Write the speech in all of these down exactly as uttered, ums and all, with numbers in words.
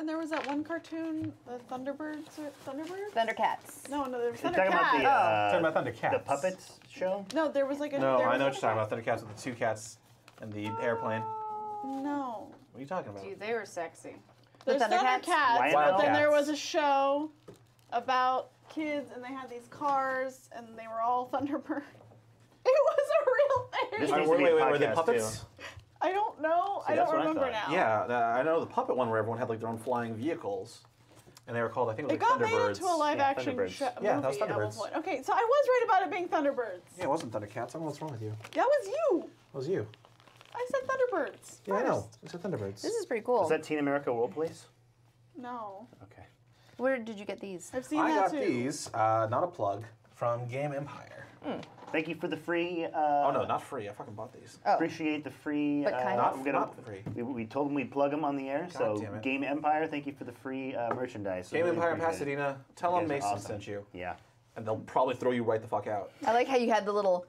and there was that one cartoon, the Thunderbirds. Or Thunderbirds? Thundercats. No, no, there was You're Thundercats. talking about the, uh, Talking about Thundercats. the puppets show? No, there was like a. No, there I was know what you're talking Thundercats. about. Thundercats with the two cats and the airplane. No. What are you talking about? Dude, they were sexy. There's Thundercats? Thundercats, but then there Wildcats. was a show about kids, and they had these cars, and they were all Thunderbirds. It was a real thing. This Uh, needs wait, to be a wait, wait, were they podcast, puppets? too. I don't know. See, I that's don't what I remember thought. now. Yeah, the, I know the puppet one where everyone had like their own flying vehicles, and they were called I think it It was like got made Thunderbirds. into a live-action Thunderbirds. show, movie Yeah, that was at one Thunderbirds. point. Okay, so I was right about it being Thunderbirds. Yeah, it wasn't Thundercats. I don't know what's wrong with you. That was you. It was you. I said Thunderbirds. Yeah, I know. first. It's a Thunderbirds. This is pretty cool. Is that Team America World Police? No, Okay. Where did you get these? I've seen I that got too. these, uh, not a plug, from Game Empire. Thank you for the free. Uh, Oh no, not free. I fucking bought these. Oh. Appreciate the free. But uh, kind Not, we're gonna- not free. We, we told them we'd plug them on the air. so damn it. Game Empire, thank you for the free uh, merchandise. Game Really Empire in appreciate it. Pasadena. Tell You them guys are Mason awesome. sent you, Yeah. and they'll probably throw you right the fuck out. I like how you had the little.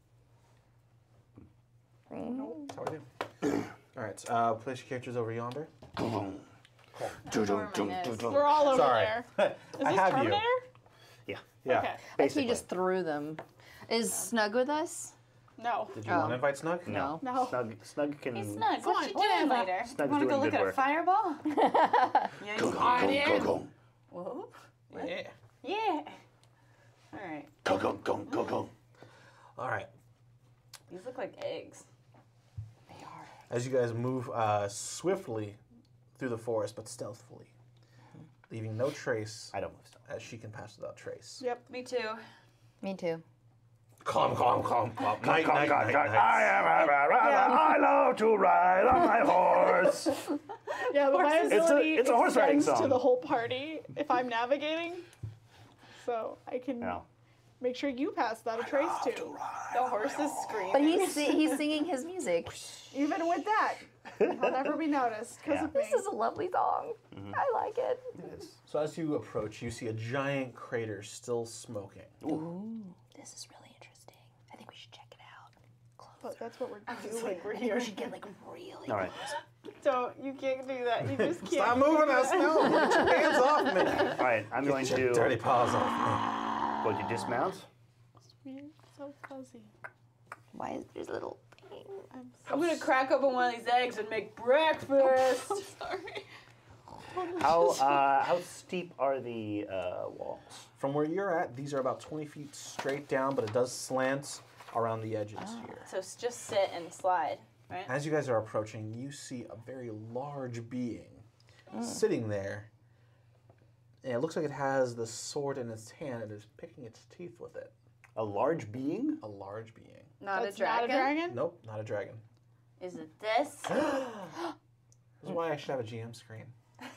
That's how I do. All right, uh, place your characters over yonder. We're all over Sorry. there. Is I this have Terminator? Yeah. Yeah. Okay. Like Basically. he just threw them. Is Snug with us? No. Did you Oh. want to invite Snug? No. No. Snug, Snug can. Hey, Snug, Come what on, you doing whatever. later? Snug's Want to go doing look good at a work. fireball? Yeah, he's on here. Whoa. Yeah. Yeah. All right. Go, go, go, go, go. All right. These look like eggs. As you guys move uh, swiftly through the forest, but stealthily, leaving no trace, I don't move still. as she can pass without trace. Yep. Me too. Me too. Calm, calm, calm, calm. Night, night, night, night. I am a rider. I love to ride on my horse. Yeah, but my It's a- ability it's a horse riding extends to song. the whole party if I'm navigating. So I can Yeah. make sure you pass without a trace too. The horse is screaming. But he's si- he's singing his music. Even with that, I'll never be noticed because Yeah. of me. This is a lovely song. I like it. So as you approach, you see a giant crater still smoking. Ooh, this is really interesting. I think we should check it out. But that's what we're doing. like, I think we should get like really. All right. Don't, you can't do that. You just can't. Stop moving us! No, get your hands off me! All right. I'm going Get your to dirty paws off going to dismount. It's weird. So fuzzy. Why is there's a little thing? I'm so I'm gonna crack open one of these eggs and make breakfast. I'm sorry. How uh, how steep are the uh, walls? me. From where you're at, these are about twenty feet straight down, but it does slant around the edges here. So s- just sit and slide, right? As you guys are approaching, you see a very large being sitting there. And it looks like it has the sword in its hand and is picking its teeth with it. A large being? A large being. Not That's a dragon. not a dragon? Nope, not a dragon. Is it this? This is why I should have a G M screen.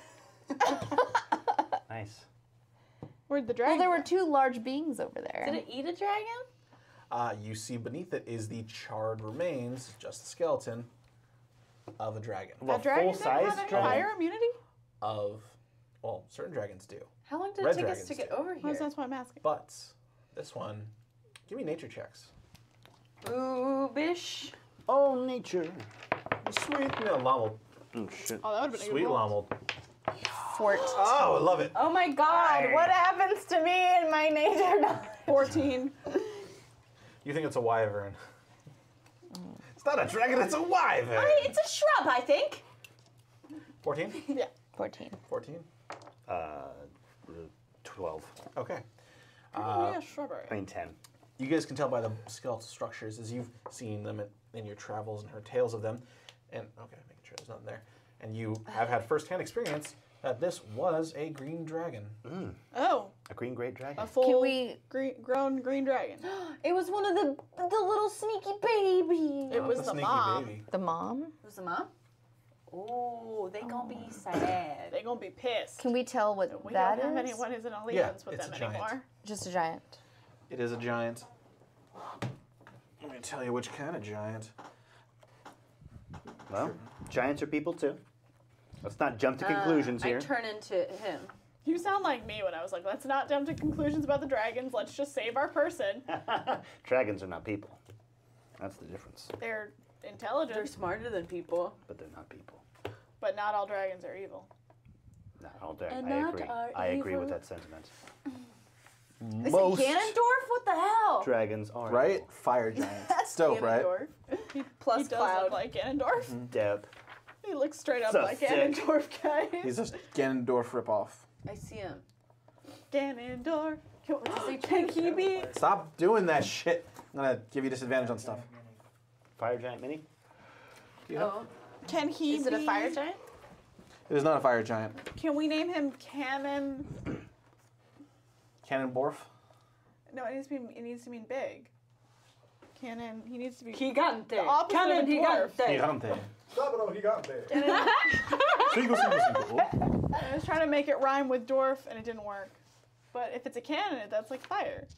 Nice. Where'd the Well, dragon there were go? two large beings over there. Did it eat a dragon? Uh, you see beneath it is the charred remains, just the skeleton, of a dragon. Well, That dragon full didn't size have any dragon. fire immunity? Of, well, certain dragons do. How long did Red it take us dragons to get do. over Well, here? that's why I'm asking. But this one, give me nature checks. Ooh, bish. Oh, nature. Sweet, you know, Lommel. Oh shit. Oh, that would have been a Sweet good roll. Lommel. Fort. Oh, I love it. Oh my god, Aye. what happens to me in my nature knowledge? fourteen. You think it's a wyvern. It's not a dragon, it's a wyvern. It's a shrub, I think. fourteen? Yeah. Fourteen. fourteen? Uh, twelve. Okay. Probably a shrubbery. I mean ten. You guys can tell by the skeletal structures as you've seen them in, in your travels and heard tales of them. And, okay, making sure there's nothing there. And you have had first-hand experience that this was a green dragon. Oh, A green great dragon. a full Can we- green, grown green dragon. It was one of the the little sneaky babies. It Not was the the sneaky mom. baby. The mom? It was the mom? Oh, they gonna be sad. They're gonna be pissed. Can we tell what we that don't have is? anyone who's in allegiance with it's them a giant. anymore. Just a giant. It is a giant. Let me tell you which kind of giant. Well, giants are people too. Let's not jump to Uh, conclusions I here. turn into him. You sound like me when I was like, let's not jump to conclusions about the dragons. Let's just save our person. Dragons are not people. That's the difference. They're They're intelligent, smarter than people. But they're not people. but not all dragons are evil. No, I don't think. And I not agree. our I agree with evil- that sentiment. Is Most it Ganondorf? What the hell? Dragons are right? evil. Fire giant. That's Stove, right? Ganondorf. He, Plus he does Cloud. look like Ganondorf. Deb. He looks straight up So like sick. Ganondorf, guys. He's a Ganondorf ripoff. I see him. Ganondorf. Can, he can he be? Stop doing that shit. I'm gonna give you disadvantage on stuff. Fire giant mini. Oh. Can he Is it a be- fire giant? It is not a fire giant. Can we name him Cannon? Cannonborf. No, it needs to be. It needs to mean big. Cannon. He needs to be. Gigante. The opposite of a dwarf. Gigante. Gigante. he got there. Cannon- Single, single, single. I was trying to make it rhyme with dwarf, and it didn't work. But if it's a cannon, that's like fire.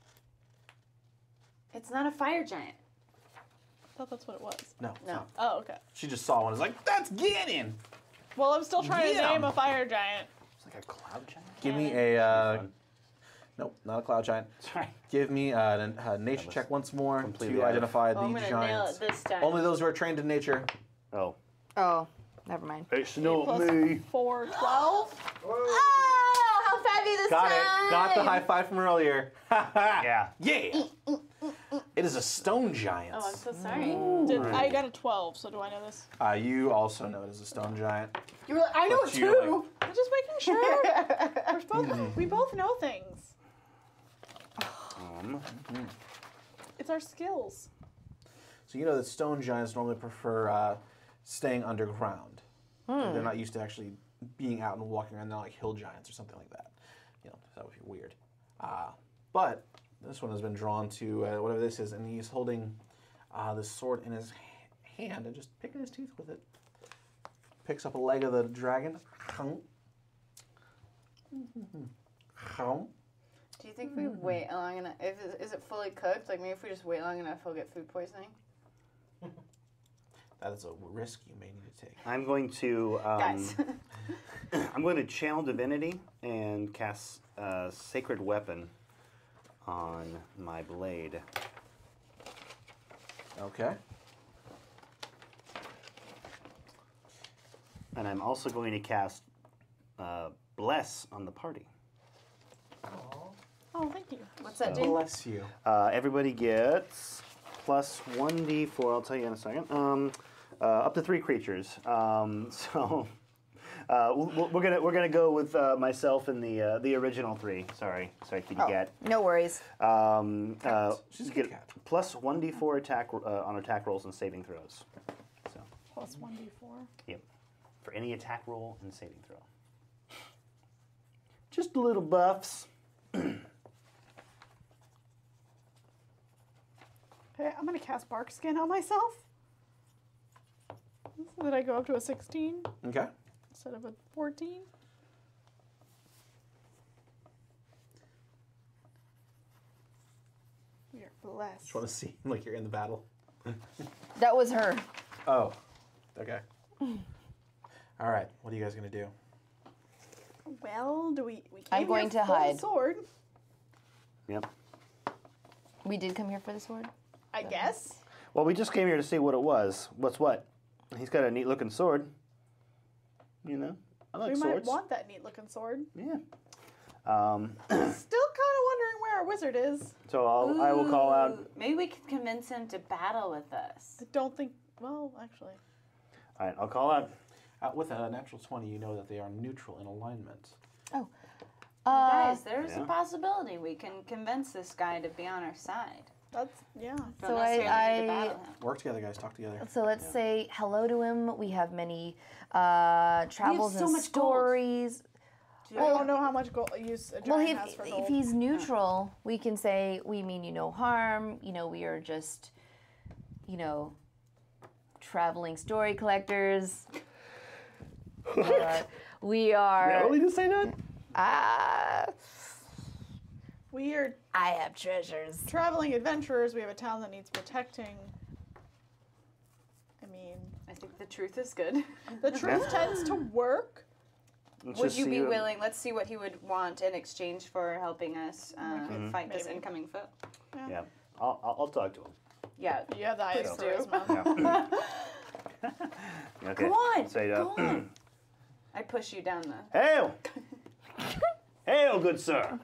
It's not a fire giant. I thought that's what it was. No. No. no. Oh, okay. She just saw one and was like, that's Ganon! Well, I'm still trying Yeah. to name a fire giant. It's like a cloud giant. Give me a, uh, Fun. nope, not a cloud giant. Sorry. Give me uh, a, a nature was check once more completely to out of- identify Oh, I'm the gonna giants. nail it this time. Only those who are trained in nature. Oh, Oh, never mind. it's not Plus me. four, twelve. Oh, how fabulous! Got it. Got the high five from earlier. Yeah. Yeah. It is a stone giant. Oh, I'm so sorry. Did, Right. I got a twelve, so do I know this? Uh, you also know it is a stone giant. You were like, I know But it you, too. like- I'm just making sure. We're both, we both know things. Um, It's our skills. So you know that stone giants normally prefer uh, staying underground. They're not used to actually being out and walking around. They're like hill giants or something like that. You know, that would be weird. Uh, but this one has been drawn to uh, whatever this is, and he's holding uh, this sword in his ha- hand and just picking his teeth with it. Picks up a leg of the dragon. Hum. Hum. Do you think if we wait long enough, if it, is it fully cooked? Like maybe if we just wait long enough, he'll get food poisoning. That is a risk you may need to take. I'm going to. Um, Guys, I'm going to channel divinity and cast uh, sacred weapon on my blade. Okay. And I'm also going to cast uh, bless on the party. Oh, thank you. what's that So- do? Bless you. Uh, everybody gets plus one d four. I'll tell you in a second. Um, uh, up to three creatures. Um, so uh, we'll- we're gonna we're gonna go with uh, myself and the uh, the original three. Sorry, sorry, kitty Oh, cat. no worries. Um, uh, She's a you kitty get cat. plus one d four attack uh, on attack rolls and saving throws. So Plus one d four. yep, for any attack roll and saving throw. Just little buffs. Okay, I'm gonna cast bark skin on myself. So that I go up to a sixteen Okay. instead of a fourteen. We are blessed. Just want to see like you're in the battle. That was her. Oh. Okay. All right. What are you guys gonna do? Well, do we? we came I'm going here to for the hide. Sword, Yep. We did come here for the sword. I guess. Well, we just came here to see what it was. What's what? He's got a neat looking sword. You know, I like we swords. might want that neat looking sword. Yeah. Um, Still kind of wondering where our wizard is. so I'll, I will call out. Ooh, Maybe we could convince him to battle with us. I don't think. Well, actually. All right, I'll call out. Uh, with a natural twenty, you know that they are neutral in alignment. Uh, Guys, there's yeah. a possibility we can convince this guy to be on our side. That's yeah. Don't So I- necessarily need to I- battle him. Work together, guys. Talk together. So let's say hello to him. We have many uh, travels so and much gold. stories. I don't know how much gold use a giant Well, has if, for if gold. he's neutral, we can say we mean you no harm. You know, we are just, you know, traveling story collectors. Uh, we are. Really to say that? Ah, we are I have treasures. traveling adventurers. We have a town that needs protecting. I mean, I think the truth is good. the truth tends to work. Let's Would just you see be what- willing? Let's see what he would want in exchange for helping us uh, fight this Maybe. incoming foe. Yeah, I'll, I'll, I'll talk to him. Yeah. You have the highest Please do. charisma. Okay. Go on, Say, uh, go on. I push you down the. Hail! Hail, good sir.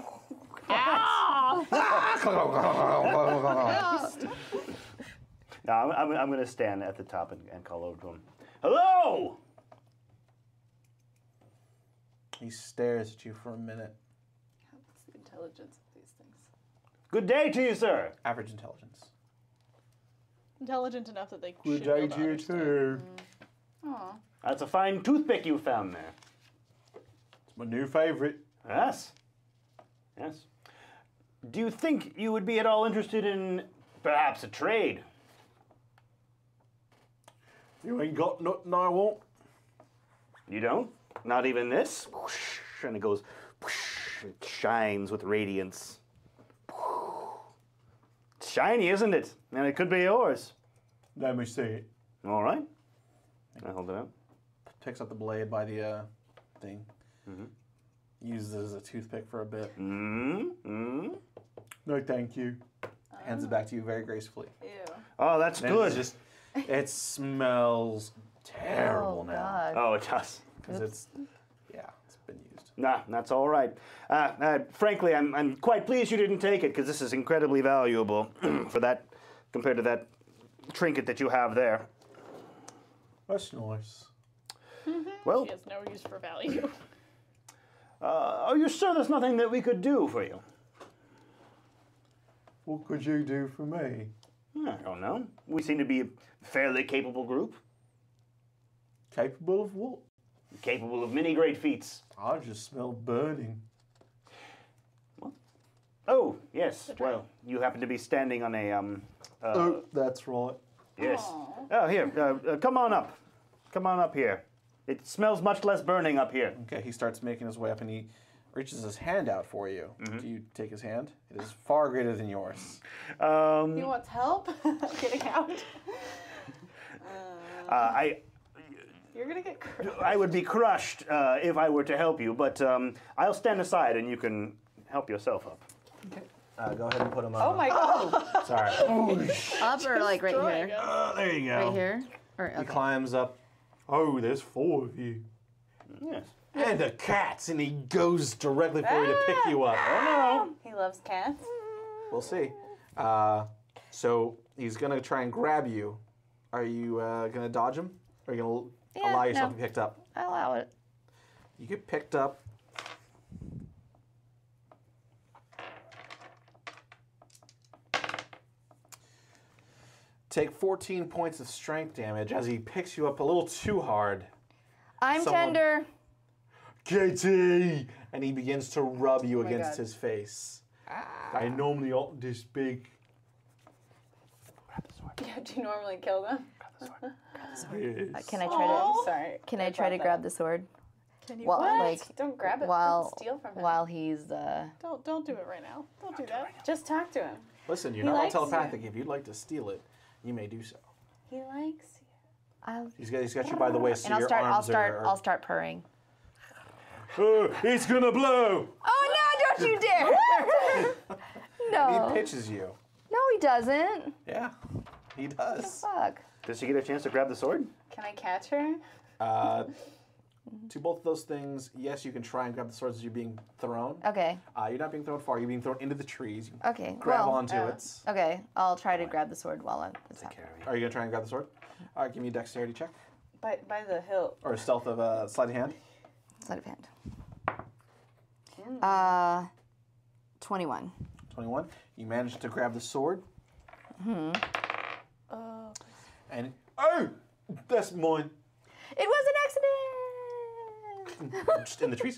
Now, I'm, I'm, I'm going to stand at the top and, and call over to him. Hello! He stares at you for a minute. What's the intelligence of these things? Good day to you, sir. Average intelligence. Intelligent enough that they Good should day be able to to you understand. too. Aw. That's a fine toothpick you found there. It's my new favorite. Yes. Yes. Do you think you would be at all interested in perhaps a trade? You ain't got nothing I want. You don't? Not even this? Whoosh, and it goes, whoosh, it shines with radiance. It's shiny, isn't it? And it could be yours. Let me see it. All right. I hold it out. Picks up the blade by the uh, thing. Uses it as a toothpick for a bit. Mm-hmm. No, thank you. Hands it back to you very gracefully. Ew. Oh, that's And good. It's just, it smells terrible Oh, now. God. Oh, it does. Because it's, yeah, it's been used. Nah, that's all right. Uh, uh, frankly, I'm, I'm quite pleased you didn't take it because this is incredibly valuable for that, compared to that trinket that you have there. That's nice. Well, She has no use for value. uh, are you sure there's nothing that we could do for you? What could you do for me? I don't know. We seem to be a fairly capable group, Capable of what? capable of many great feats. I just smell burning. Oh, yes. Well, you happen to be standing on a um. Uh, Oh, that's right. yes. Aw. Oh, here. Uh, uh, come on up. Come on up here. It smells much less burning up here. Okay, he starts making his way up and he reaches his hand out for you. Do you take his hand? It is far greater than yours. Um, He wants help getting out. uh, I You're gonna get crushed. I would be crushed uh, if I were to help you, but um, I'll stand aside and you can help yourself up. Uh, go ahead and put him on. Oh my god. Sorry. Up or like right Destroying here? us. Uh, there you go. Right here? Or, He okay. climbs up. Oh, there's four of you. Yes. And a cat, and he goes directly for you to pick you up. Oh He loves cats. We'll see. Uh, so he's gonna try and grab you. Are you uh, gonna dodge him? Or are you gonna Yeah, allow yourself no. to be picked up? I allow it. You get picked up. Take fourteen points of strength damage as he picks you up a little too hard. I'm Someone- tender. Katie! And he begins to rub you Oh my against God. his face. I normally aren't this big. Yeah, do you normally kill them? Uh, Can I try Oh, to? sorry. Can I try to grab the sword? Can you? Well, What? like Don't grab it. while Don't steal from him. while he's uh. Don't don't do it right now. Don't do that. Just talk to him. Listen, you're He not all likes you. telepathic. If you'd like to steal it, you may do so. He likes you. I'll, He's got, he's got you by the waist, so and I'll your start. I'll arms start. are. I'll start purring. Uh, it's gonna blow! Oh no! Don't you dare! no. He pitches you. No, he doesn't. Yeah, he does. Fuck. Does she get a chance to grab the sword? Can I catch her? Uh, to both of those things, yes, you can try and grab the swords as you're being thrown. Okay. Uh, you're not being thrown far. You're being thrown into the trees. You Okay. grab well, onto uh, it. Okay. I'll try to grab the sword while I'm. It's happening. Are you gonna try and grab the sword? All right, give me a dexterity check By by the hilt. or a stealth of uh, sleight of hand. Sleight of hand. Uh, twenty-one. Twenty-one. You managed to grab the sword, Uh, and oh, that's mine. It was an accident. Just in the trees.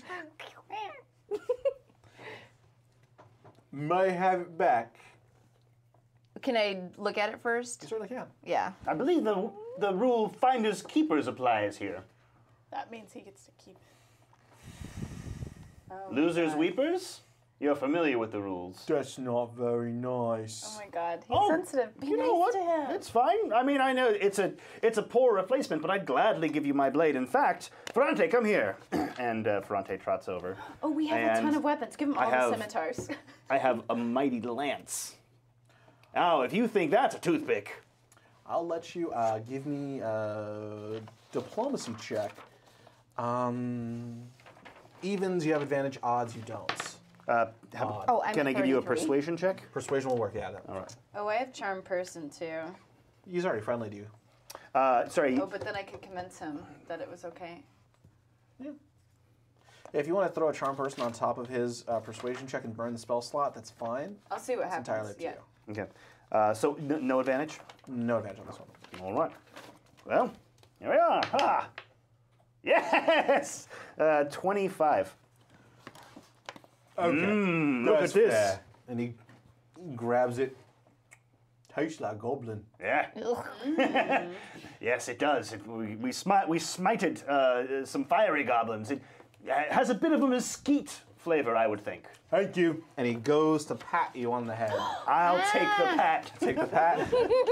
May have it back. Can I look at it first? You certainly can. Yeah. I believe the the rule finders keepers applies here. that means he gets to keep it. Oh my Losers God. weepers? You're familiar with the rules. That's not very nice. Oh my god. He's Oh, sensitive. Be You nice know what? to him. It's fine. I mean, I know it's a it's a poor replacement, but I'd gladly give you my blade. In fact, Ferrante, come here. and uh, Ferrante trots over. Oh, we have a ton and of weapons. Give him I all have- the scimitars. I have a mighty lance. Now, if you think that's a toothpick, I'll let you uh, give me a diplomacy check Um, evens, you have advantage. Odds, you don't. Uh, have- Odd. Oh, I'm can at I give you a thirty-three. persuasion check? Persuasion will work. Yeah. That, All right. Oh, I have charm person too. He's already friendly to you. Uh, sorry. Oh, but then I could convince him that it was okay. If you want to throw a charm person on top of his uh, persuasion check and burn the spell slot, that's fine. I'll see what It's happens. entirely up to yeah. you. Okay. Uh, so n- no advantage. No advantage on this one. All right. Well, here we are. Ha! Yes. Uh, Twenty-five. Okay. Mm, look That's at this. fair. And he grabs it. Tastes like goblin. Yeah. Yes, it does. It, we we, smi- we smited uh, some fiery goblins. It uh, has a bit of a mesquite flavor, I would think. Thank you. And he goes to pat you on the head. I'll take the pat. Take the pat.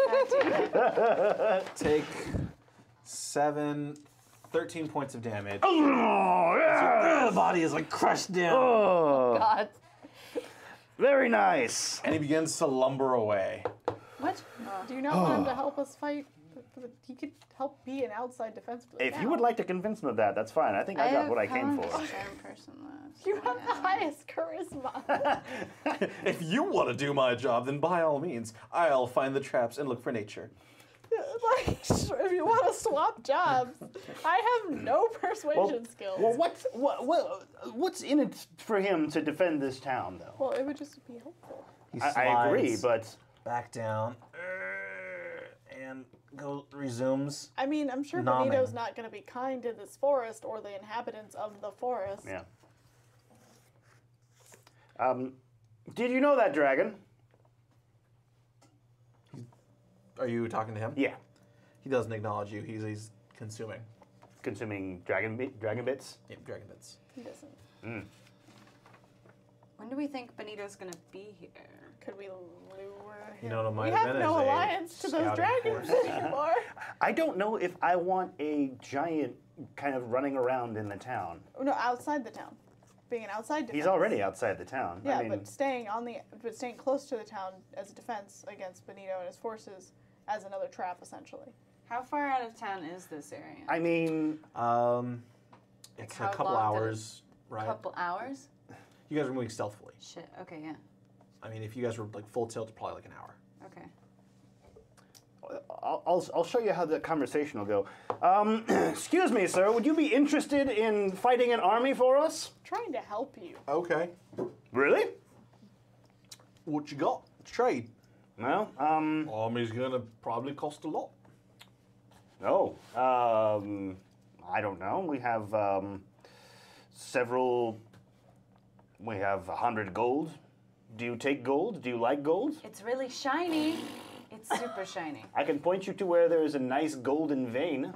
Take seven, thirteen points of damage. Oh, yeah. The body is like crushed down. Oh, God. very nice. And he begins to lumber away. What? Do you not want him to help us fight? He could help be an outside defense. For the If you town. would like to convince him of that, that's fine. I think I, got have what I came how for. much charm person left? You have the highest charisma. If you want to do my job, then by all means, I'll find the traps and look for nature. Like, if you want to swap jobs, I have no persuasion skills. Well, what's what, what what's in it for him to defend this town, though? Well, it would just be helpful. He I, I agree, slides but back down and go resumes. I mean, I'm sure Nomming. Benito's not going to be kind to this forest or the inhabitants of the forest. yeah. Um, did you know that dragon? Are you talking to him? Yeah, He doesn't acknowledge you. He's he's consuming. consuming dragon bi- dragon bits. Yep, dragon bits. He doesn't. When do we think Benito's gonna be here? Could we lure You him? know what it might we have have been no is a alliance to those scouting dragons force. anymore. I don't know if I want a giant kind of running around in the town. No, outside the town. Being an outside defense. He's already outside the town. Yeah, I mean, but staying on the, but staying close to the town as a defense against Benito and his forces, as another trap, essentially. How far out of town is this area? I mean, Um, it's Like, a how couple long did it- hours, right? Couple hours? You guys are moving stealthily. Shit. Okay. Yeah. I mean, if you guys were like full tilt, probably like an hour. Okay. I'll, I'll, I'll show you how the conversation will go. Um, excuse me, sir. Would you be interested in fighting an army for us? Trying to help you. Okay. Really? What you got? Trade. Well, um, Army's gonna probably cost a lot. no. Um, I don't know. We have um, several. We have a hundred gold. Do you take gold? Do you like gold? It's really shiny. It's super shiny. I can point you to where there is a nice golden vein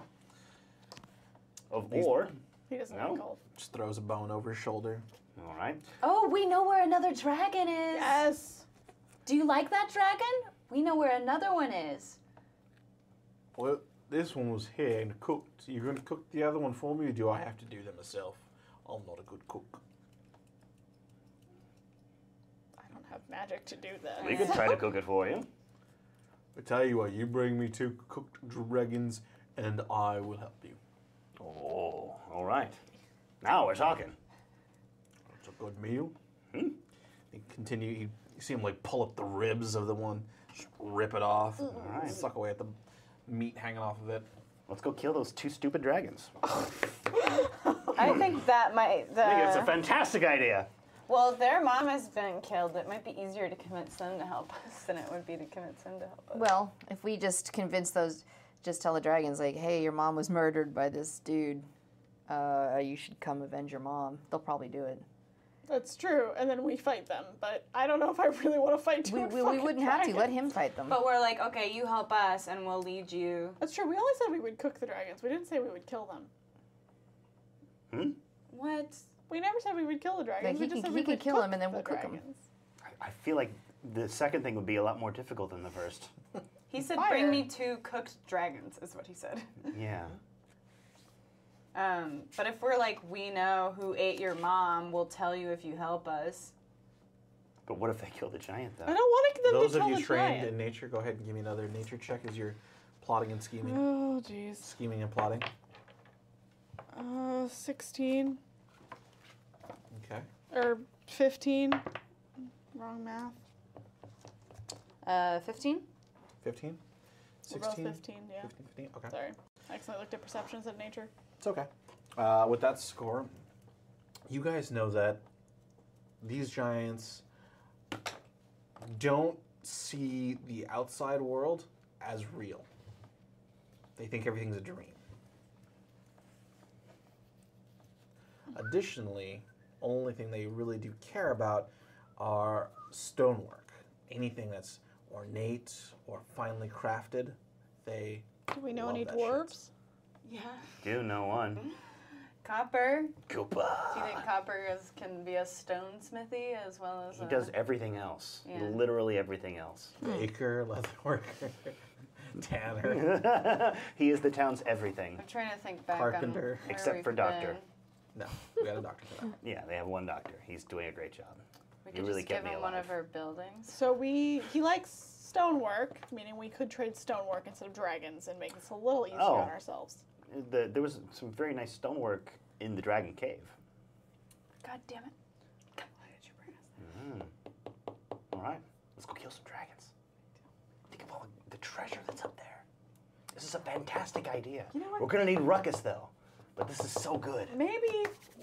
of ore. He doesn't No? like gold. Just throws a bone over his shoulder. All right. Oh, we know where another dragon is. Yes. Do you like that dragon? We know where another one is. Well, this one was here and cooked. You're gonna cook the other one for me, or do I have to do them myself? I'm not a good cook. I don't have magic to do that. We could try to cook it for you. I tell you what, you bring me two cooked dragons, and I will help you. Oh, all right. Now we're talking. It's a good meal. Hmm? He continue. He, you see him like pull up the ribs of the one, just rip it off, and right. suck away at the meat hanging off of it. Let's go kill those two stupid dragons. I think that might. The, I think it's a fantastic idea. well, if their mom has been killed, it might be easier to convince them to help us than it would be to convince them to help us. Well, if we just convince those, just tell the dragons, like, hey, your mom was murdered by this dude. Uh, you should come avenge your mom. They'll probably do it. That's true, and then we fight them. But I don't know if I really want to fight two We, we, we fucking wouldn't have to. Let dragons. him fight them. But we're like, okay, you help us, and we'll lead you. That's true. We only said we would cook the dragons. We didn't say we would kill them. Hmm? What? We never said we would kill the dragons. Like, he we just could- said he we could would kill cook them and then the we'll cook 'em. dragons. I, I feel like the second thing would be a lot more difficult than the first. He said, Fire. bring me two cooked dragons, is what he said. Yeah. Um, but if we're like, we know who ate your mom, we'll tell you if you help us. But what if they kill the giant, I though? don't want them Those to of tell you the trained giant. in nature, go ahead and give me another nature check as you're plotting and scheming. Oh, jeez. Scheming and plotting. Uh, sixteen Okay. or fifteen. Wrong math. Uh, fifteen. fifteen? We're both sixteen? fifteen, yeah. fifteen, fifteen? Okay. Sorry. I accidentally looked at perceptions of nature. It's okay. Uh, with that score, you guys know that these giants don't see the outside world as real. They think everything's a dream. Additionally, only thing they really do care about are stonework. Anything that's ornate or finely crafted, they Do we know love any that shit. dwarves? Yeah. Do know one. Copper. Koopa. Do you think copper is, can be a stone smithy as well as He a... does everything else. Yeah. Literally everything else. baker, leatherworker, tanner, He is the town's everything. I'm trying to think back Carpenter. on where Except we've for doctor. been. no, we got a doctor for that. Yeah, they have one doctor. He's doing a great job. We You could really just kept give me him one alive. of our buildings. So we he likes stonework, meaning we could trade stonework instead of dragons and make this a little easier Oh. on ourselves. The, there was some very nice stonework in the Dragon Cave. God damn it. Why did you bring us Mm. All right, let's go kill some dragons. Think of all the treasure that's up there. This is a fantastic idea. You know what? We're gonna need ruckus though, but this is so good. Maybe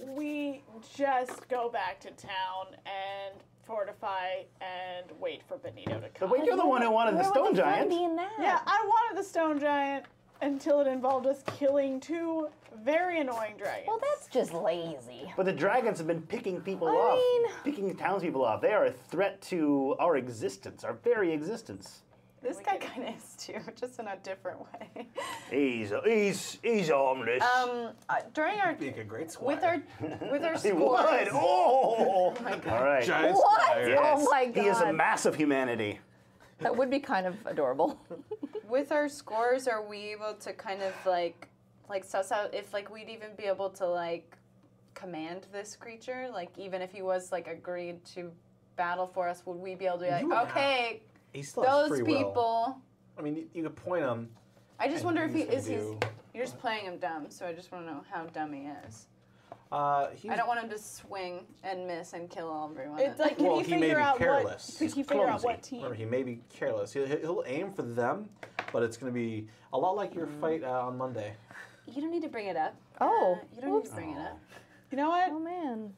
we just go back to town and fortify and wait for Benito to come. But wait, you're the one who wanted the Where stone would the fun giant. be in that? Yeah, I wanted the stone giant until it involved us killing two very annoying dragons. Well, that's just lazy. But the dragons have been picking people I off, mean- picking townspeople off. They are a threat to our existence, our very existence. This guy kind of is too, just in a different way. He's he's he's harmless. Um, uh, during our Being a great squire. with our with our he would. scores, Oh, all right. Giant What? squire. Yes. Oh my He is a God. mass of humanity. That would be kind of adorable. with our scores, are we able to kind of like like suss out if like we'd even be able to like command this creature? Like even if he was like agreed to battle for us, would we be able to be You would like, have- okay, He still has those free will. people? I mean, you, you could point him. I just And wonder if he he's gonna is he's. do- You're just playing him dumb, so I just want to know how dumb he is. Uh, he's, I don't want him to swing and miss and kill everyone. It's like, can Well, he he may figure be out careless. what? Can He's he figure out clumsy. what team? Remember, he may be careless. He'll, he'll aim for them, but it's going to be a lot like your fight uh, on Monday. You don't need to bring it up. Oh, Uh, you don't need to bring it up. You know what? Oh man.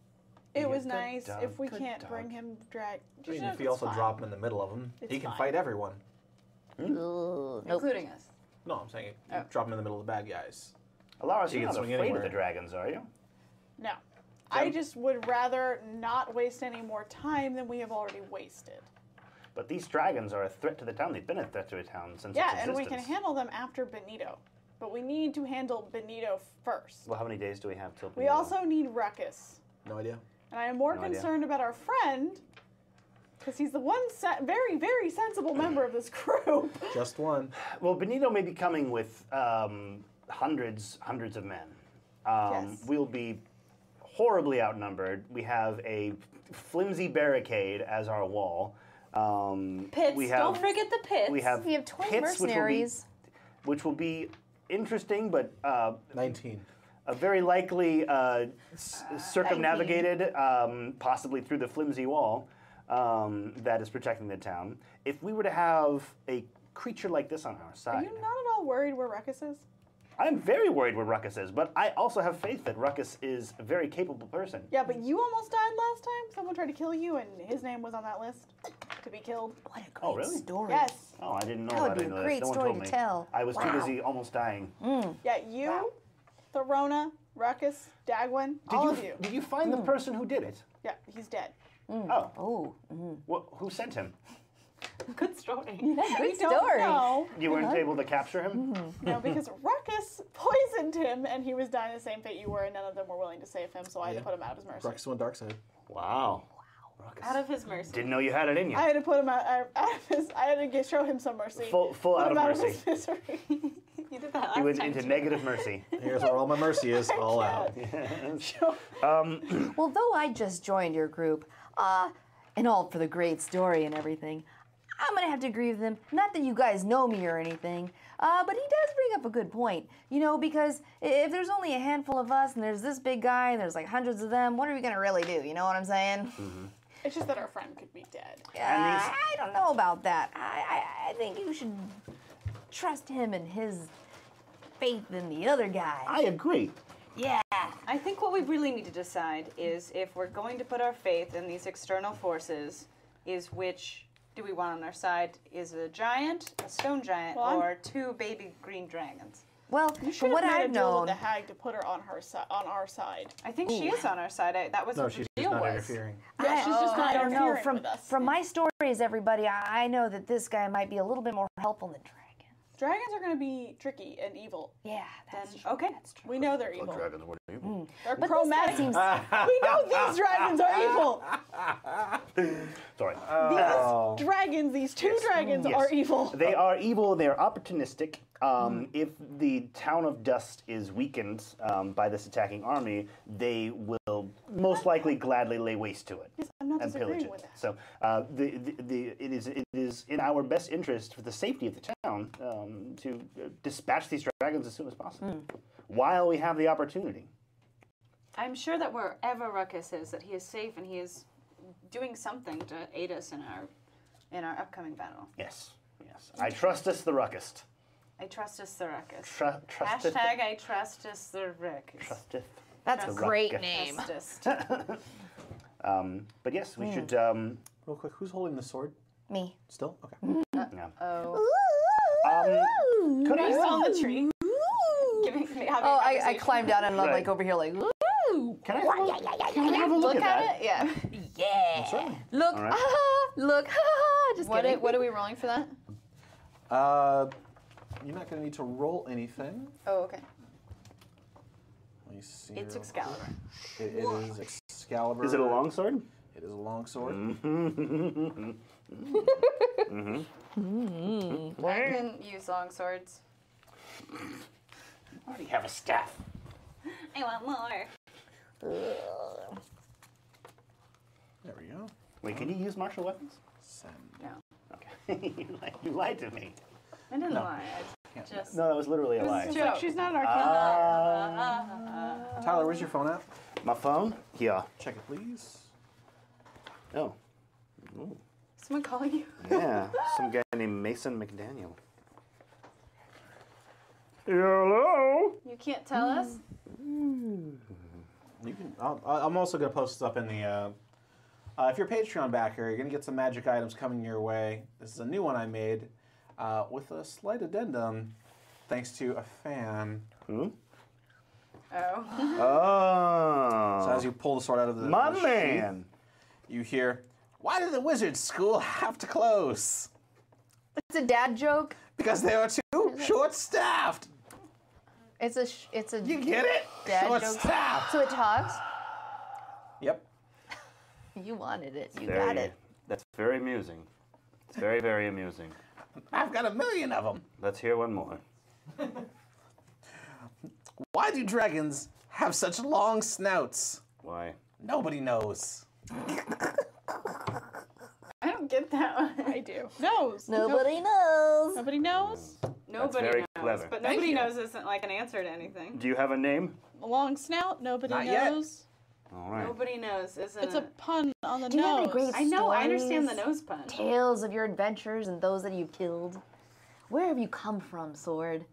It Be a was good nice dog, if we good can't dog. bring him drag. I mean, if you also drop him in the middle of them, It's he can fine. fight everyone. Ugh, nope. Including us. No, I'm saying you Oh. drop him in the middle of the bad guys. Alaris, He you're can not swing afraid anywhere. of the dragons, are you? No. I just would rather not waste any more time than we have already wasted. But these dragons are a threat to the town. They've been a threat to the town since Yeah, its and we existence. can handle them after Benito. But we need to handle Benito first. Well, how many days do we have till? We Benito? also need Ruckus. No idea. And I am more No idea. concerned about our friend, because he's the one se- very, very sensible member of this group. Just one. Well, Benito may be coming with um, hundreds, hundreds of men. Um, Yes. We'll be horribly outnumbered. We have a flimsy barricade as our wall. Um, Pits. We have, Don't forget the pits. We have We have twenty pits, which will be- mercenaries. which will be interesting, but uh, nineteen. uh, very likely uh, s- circumnavigated, um, possibly through the flimsy wall um, that is protecting the town. If we were to have a creature like this on our Are side, you not at all worried where Ruckus is? I'm very worried where Ruckus is, but I also have faith that Ruckus is a very capable person. Yeah, but you almost died last time. Someone tried to kill you, and his name was on that list to be killed. What a great Oh, really? story. Yes. Oh, I didn't know That would that. be I a didn't know great this. No one story told to me. tell. I was too Wow. busy almost dying. Yeah, you, Therona, Ruckus, Dagwin, Did all you, of you. Did you find the person who did it? Yeah, he's dead. Oh, Oh, mhm. wh- who sent him? Good story. Yeah, We great don't story. know. You weren't able to capture him? No, because Ruckus poisoned him, and he was dying the same fate you were, and none of them were willing to save him, so I had Yeah. to put him out of his mercy. Rex went dark side. Wow. Ruckus. Out of his mercy. Didn't know you had it in you. I had to put him out, out of his. I had to get, show him some mercy. Full, full put out him of out mercy. of his misery. You did that last He went time. into too. negative mercy. Here's where all my mercy is, all out. Show- Um, Well, though I just joined your group, uh, and all for the great story and everything, I'm gonna have to agree with them. Not that you guys know me or anything, Uh, but he does bring up a good point, you know, because i- if there's only a handful of us and there's this big guy and there's like hundreds of them, what are we gonna really do? You know what I'm saying? It's just that our friend could be dead. Yeah, I don't know about that. I, I, I think you should trust him and his faith in the other guy. I agree. Yeah. I think what we really need to decide is if we're going to put our faith in these external forces, is which do we want on our side? Is it a giant, a stone giant, Well, I'm- or two baby green dragons? Well, You should from what have made I've a deal known, with the hag to put her on her si- on our side. I think she is on our side. I, that was No, what she's the just deal not was. interfering. Yeah, she's just not I don't know. interfering From with us. from my stories, everybody, I, I know that this guy might be a little bit more helpful than dragons. Dragons are going to be tricky and evil. Yeah, that's Then, true. okay. That's true. We know they're evil. Dragons, what are you? They're But this guy chromatic. seems. We know these dragons are evil. Sorry. Oh. These dragons, these two dragons, Yes. are evil. They are evil. They're opportunistic. Um, If the town of Dust is weakened um, by this attacking army, they will most likely gladly lay waste to it I'm not and pillage disagreeing it. with that. So uh, the, the, the, it is it is in our best interest for the safety of the town um, to uh, dispatch these dragons as soon as possible, while we have the opportunity. I'm sure that wherever Ruckus is, that he is safe and he is doing something to aid us in our in our upcoming battle. Yes, yes. I trust us the ruckest. I trust us the Ruckus. Tru- trusteth. Hashtag I trust us the Ruckus. Trusteth. That's the a great ruckus. name. Trustest. Um, but yes, we should. Um, Real quick, who's holding the sword? Me. Still? Okay. yeah. Oh. Um, could Are you I? on the tree? Giving, having a Oh, I, I conversation. climbed down and I'm Right. like over here like, woo! Can I have a, can I have a look, Look at at that? it? Yeah. Yeah. Look, All right. ah, look, ah, just What, kidding. are, what are we rolling for that? Uh, you're not going to need to roll anything. Oh, okay. Let me see. It's real Excalibur. quick. It is Excalibur. Is it a long sword? It is a long sword. I can use long swords. I already have a staff. I want more. There we go. Wait, can you use martial weapons? Send. No. Okay. you, lied, you lied to me. I didn't No. lie. Can't. I just. No, that was literally a lie. It's Joke. like she's not an arcane. Uh, Tyler, where's your phone at? my phone? Here. Check it, please. Oh. Someone calling you? Yeah. Some guy named Mason McDaniel. Hello? You can't tell us? You can. I'll, I'm also going to post this up in the. Uh, uh, if you're a Patreon backer, you're going to get some magic items coming your way. This is a new one I made uh, with a slight addendum, thanks to a fan. Hmm? Oh. Oh. So as you pull the sword out of the, my the sheath, man. you hear, "Why did the wizard school have to close? It's a dad joke. Because they were too short-staffed." It's a sh- it's a You get it? dad joke. Short-staffed. So it talks. Yep. You wanted it. You Very- got it. That's very amusing. It's very, very amusing. I've got a million of them. Let's hear one more. Why do dragons have such long snouts? Why? Nobody knows. I don't get that one. I do. Knows. Nobody knows. Nobody knows. Nobody very knows. clever. But Thank nobody you. knows isn't like an answer to anything. Do you have a name? A long snout. Nobody Not yet. knows. All right. Nobody knows isn't It's a pun on the Do you have nose. any great I know, I understand the stories? nose pun. Tales of your adventures and those that you've killed. Where have you come from, sword?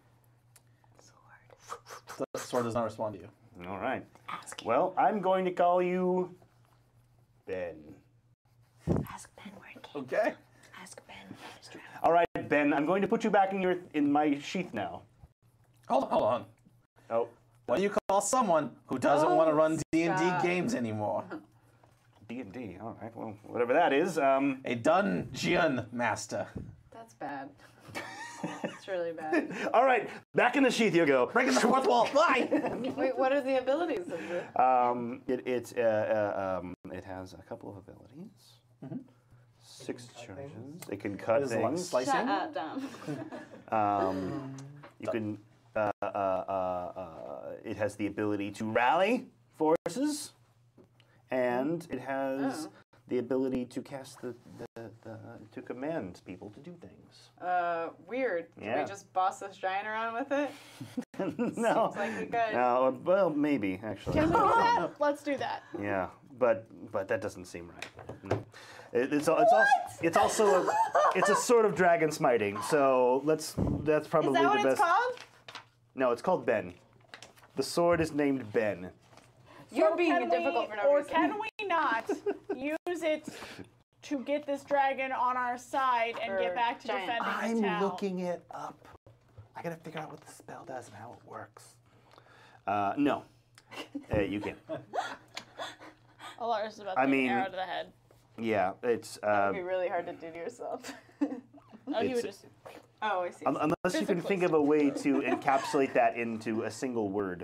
Sword. The sword does not respond to you. All right. Ask him. Well, I'm going to call you Ben. Ask Ben where it came. Okay. Ask Ben. where his travel- All right, Ben. I'm going to put you back in your in my sheath now. Hold on, hold on. Oh, What do you call someone who doesn't want to run D and D stop. games anymore? D and D. All right. Well, whatever that is. Um. A dungeon master. That's bad. It's really bad. All right. Back in the sheath you go. Breaking the fourth wall. Bye. Wait, what are the abilities of this? Um. It it's uh, uh um. It has a couple of abilities. Six charges. It can cut Is it like things. slicing? Shut up, Dom. Um, you can. Uh, uh, uh, uh, it has the ability to rally forces, and it has the ability to cast the, the, the to command people to do things. Uh, weird. Can Yeah. we just boss this giant around with it? no, Seems like we could. no. Well, maybe actually. Can we do that? Let's do that. Yeah, but but that doesn't seem right. No. It, it's al- it's also it's also a, it's a sort of dragon smiting. So let's that's probably Is that what the it's best. called? No, it's called Ben. The sword is named Ben. You're So being can difficult we, for no or reason. can we not use it to get this dragon on our side and Or get back to giant. defending the town? it up. I gotta figure out what the spell does and how it works. Uh, no, uh, you can. Alaris is about I to take mean- an arrow to the head. Yeah, it's That uh, would be really hard to do to yourself. Oh, he would It's- just. Oh, I see. un- unless you can think of a way to encapsulate that into a single word.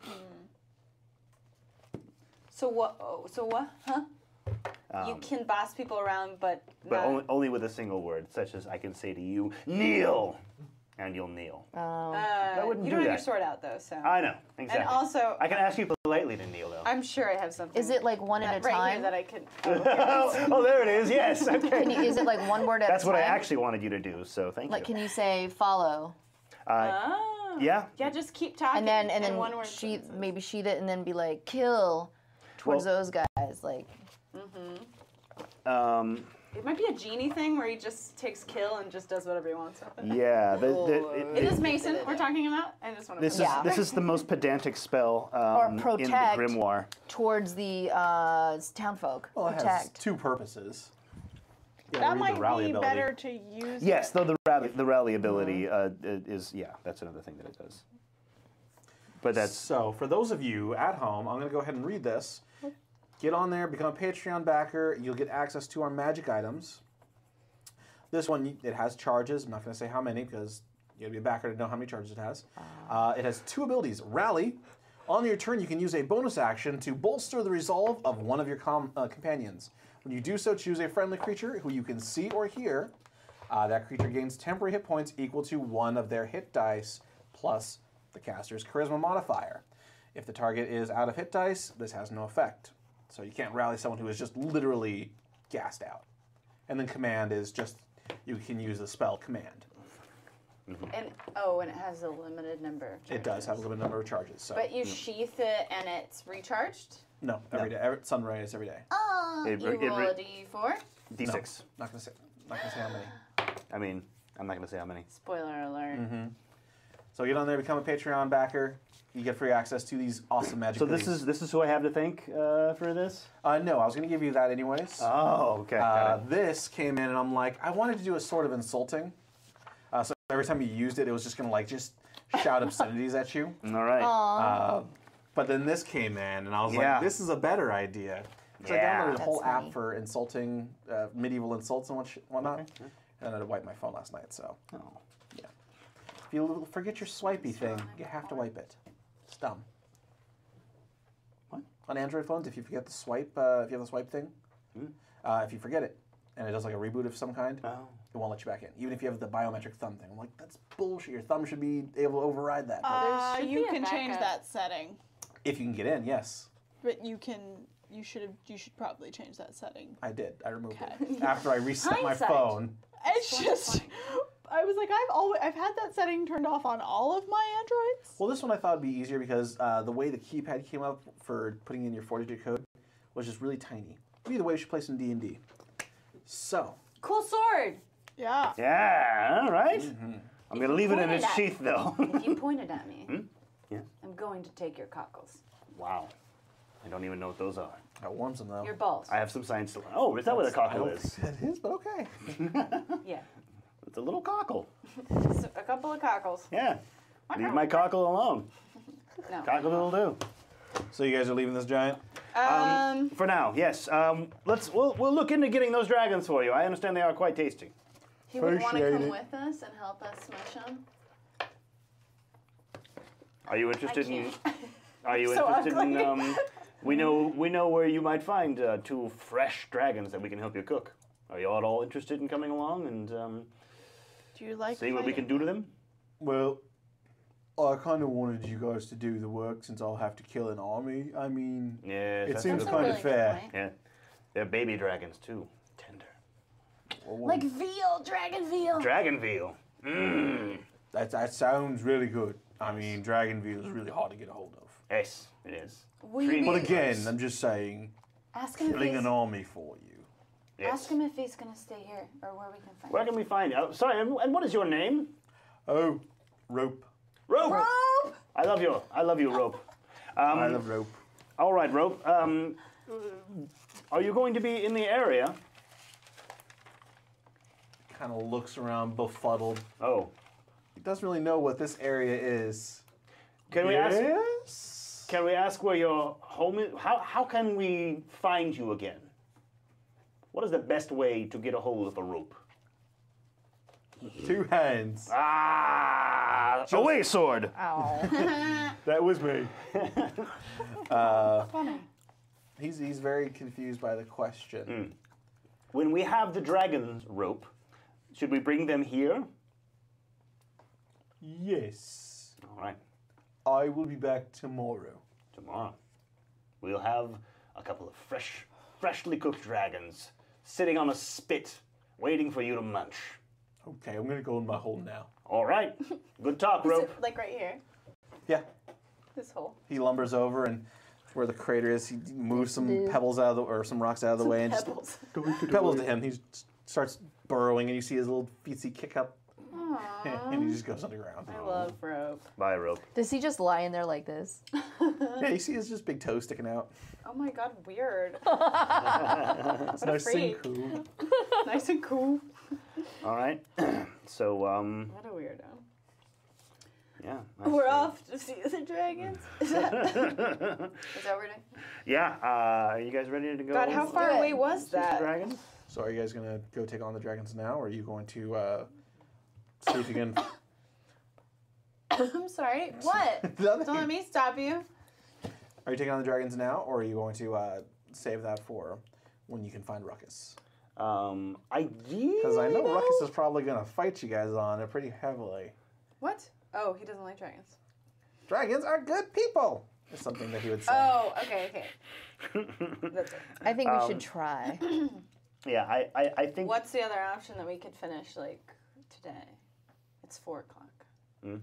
So what? Oh, so what? Huh? you Um, can boss people around, but But not. only, only with a single word, such as I can say to you, kneel, and you'll kneel. Um, uh, wouldn't you do don't have that. your sword out though, so. I know, exactly. and also, I can ask you politely to kneel, though. I'm sure I have something. is it like one at a right time? here that I could? oh, there it is. Yes. Okay. Can you, is it like one word at That's a what time? I actually wanted you to do. So thank Like, you. can you say follow, Uh, Oh. yeah. Yeah, just keep talking. and then and in then one word sheath, sentences. maybe sheath it, and then be like kill towards Well- those guys. Like, Um, It might be a genie thing where he just takes kill and just does whatever he wants with it. yeah. The, the, it- Is this it- Mason we're talking about? I just want to. this is Yeah. this is the most pedantic spell um, in the protect. grimoire. towards the uh, townfolk. Well, it has Protect. two purposes. You gotta That read the might rally be ability. better to use. Yes, it. though the rally the rally ability uh, is yeah. That's another thing that it does. But that's So, for those of you at home, I'm going to go ahead and read this. Get on there, become a Patreon backer. You'll get access to our magic items. This one, it has charges. I'm not going to say how many because you got to be a backer to know how many charges it has. Uh, it has two abilities. Rally. On your turn, you can use a bonus action to bolster the resolve of one of your com- uh, companions. When you do so, choose a friendly creature who you can see or hear. Uh, that creature gains temporary hit points equal to one of their hit dice plus the caster's charisma modifier. If the target is out of hit dice, this has no effect. So you can't rally someone who is just literally gassed out. And then command is just, you can use the spell command. And oh, and it has a limited number. Of It does have a charges. limited number of charges. So But you sheath it and it's recharged. no, every day, every, sunrise every day. Oh, It- you it- roll it- a d four. D six. Not gonna say, not gonna say how many. I mean, I'm not going to say how many. Spoiler alert. Mm-hmm. So get on there, become a Patreon backer. You get free access to these awesome magic. So this goodies. is this is who I have to thank uh, for this. Uh, no, I was gonna give you that anyways. Oh, okay. Uh, got it. this came in and I'm like, I wanted to do a sort of insulting. Uh, so every time you used it, it was just gonna like just shout obscenities at you. All right. Uh, but then this came in and I was Yeah. like, this is a better idea. So Yeah. I downloaded a whole That's funny. app for insulting uh, medieval insults and what sh- whatnot. And then I had to wipe my phone last night. So Oh. if you forget your swipey thing, you have to wipe it. It's dumb. What? On Android phones, if you forget the swipe, uh, if you have the swipe thing, uh, if you forget it, and it does like a reboot of some kind, Oh. it won't let you back in. Even if you have the biometric thumb thing. I'm like, that's bullshit. Your thumb should be able to override that. But Uh, should you be a can change backup. that setting, if you can get in, yes. but you can. You should have. You should probably change that setting. I did. I removed Okay. it. After I reset my Hindsight. phone. It's just. I was like, I've always, I've had that setting turned off on all of my Androids. Well, this one I thought would be easier because uh, the way the keypad came up for putting in your four-digit code was just really tiny. Maybe the way we should play some D and D. So, Cool sword. Yeah. Yeah. All right. Mm-hmm. I'm going to leave it in pointed its at- sheath, though. If you pointed at me, Yeah. I'm going to take your cockles. Wow. I don't even know what those are. that warms them though. Your balls. I have some science to learn. Oh, is that what a I cockle don't is? think that is, but okay. Yeah. It's a little cockle. Just a couple of cockles. Yeah. Leave my cockle alone. No. Cockle will do. So you guys are leaving this giant? Um, For now, yes. Um, let's we'll, we'll look into getting those dragons for you. I understand they are quite tasty. he would want to appreciate come it. with us and help us smash them. Are you interested in? can't. Are you So interested in? ugly. Um, we know we know where you might find uh, two fresh dragons that we can help you cook. Are you all, all interested in coming along and um, Do you like? see what we can do to them? Well, I kind of wanted you guys to do the work since I'll have to kill an army. I mean, Yeah, It that's seems That's a a kind really of good fair. point. Yeah. They're baby dragons too. Tender. Like veal, dragon veal. Dragon veal. Mmm. That, that sounds really good. I mean, dragon veal is really hard to get a hold of. Yes, it is. Will you Creamy. But be- again, I'm just saying, Ask him if killing he's, an army for you. Yes. ask him if he's gonna stay here or where we can find Where him. can we find you? Oh, sorry, and and what is your name? Oh, rope. Rope. Rope! I love you. I love you, Rope. Um, I love rope. All right, Rope. Um, are you going to be in the area? Kind of looks around befuddled. Oh, He doesn't really know what this area is. can we ask? Yes? Can we ask where your home is? How how can we find you again? What is the best way to get a hold of a rope? Two hands. Ah, away sword. Ow. That was me. uh, Funny. he's, he's very confused by the question. When we have the dragon's rope, should we bring them here? Yes. All right, I will be back tomorrow. tomorrow. We'll have a couple of fresh, freshly cooked dragons sitting on a spit, waiting for you to munch. Okay, I'm gonna go in my hole now. All right. Good talk, Is Rope. it, like right here? Yeah. This hole. He lumbers over and where the crater is, he moves some dude. pebbles out of the or some rocks out of the way and Pebbles. just pebbles to him. He just starts burrowing and you see his little feetsy kick up and he just goes underground. I love rope. Bye, Rope. Does he just lie in there like this? Yeah, you see his just big toe sticking out. Oh my god, weird. It's nice and freak. cool. Nice and cool. All right. So, um, What a weirdo. yeah. We're that's, uh, off to see the dragons. Is that, is that what we're doing? Yeah. Uh, are you guys ready to go? God, how far do it. away was see some that? dragons? So are you guys gonna go take on the dragons now, or are you going to uh, see if you can? I'm sorry. What? Don't let me stop you. Are you taking on the dragons now, or are you going to uh, save that for when you can find Ruckus? Um, ideally. Because I know Ruckus is probably gonna fight you guys on it pretty heavily. What? Oh, he doesn't like dragons. Dragons are good people. Is something that he would say. Oh, okay, okay. That's it. I think we Um, should try. Yeah, I, I, I think. What's the other option that we could finish like today? It's four o'clock. Hmm?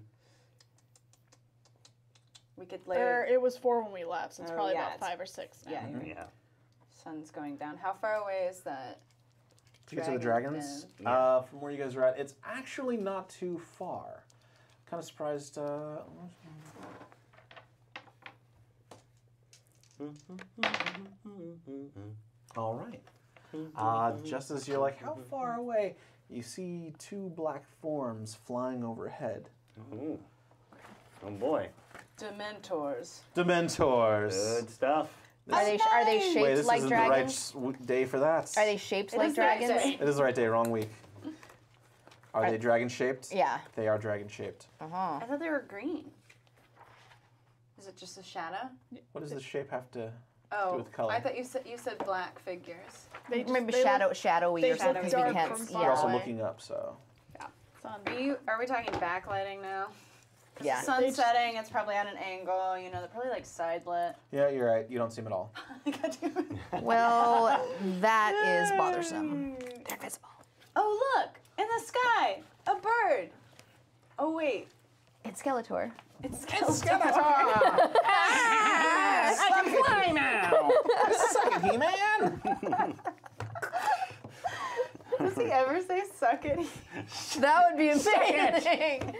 We could Or later. it was four when we left, so it's Oh, probably yeah, about it's- five or six now. Yeah, you're right. Yeah. Sun's going down. How far away is that? To get to the Dragon dragons, Den. uh, from where you guys are at, it's actually not too far. Kind of surprised. Uh, all right. Uh, just as you're like, how far away? You see two black forms flying overhead. Ooh. Oh boy. Dementors. Dementors. Good stuff. Are they are they shaped Wait, this like isn't dragons? the right s- w- day for that. Are they shaped It like is the right dragons? day. It is the right day, wrong week. Are they dragon shaped? Yeah. They are dragon shaped. Uh huh. I thought they were green. Is it just a shadow? What does the shape have to? Oh, with color. I thought you said you said black figures. They just, Maybe they shadow look shadowy they or look something because we dark can't. from s- far You're also away. looking up, so. sun. Are you? Are we talking backlighting now? 'Cause Yeah. The sun's They- setting. It's probably at an angle. You know, they're probably like side lit. Yeah, you're right. You don't see them at all. Well, that is bothersome. They're visible. Oh look! In the sky, a bird. Oh wait, It's Skeletor. it's Skeletor. I can fly now. Suck it, He-Man! Does he ever say "suck it"? That would be insane.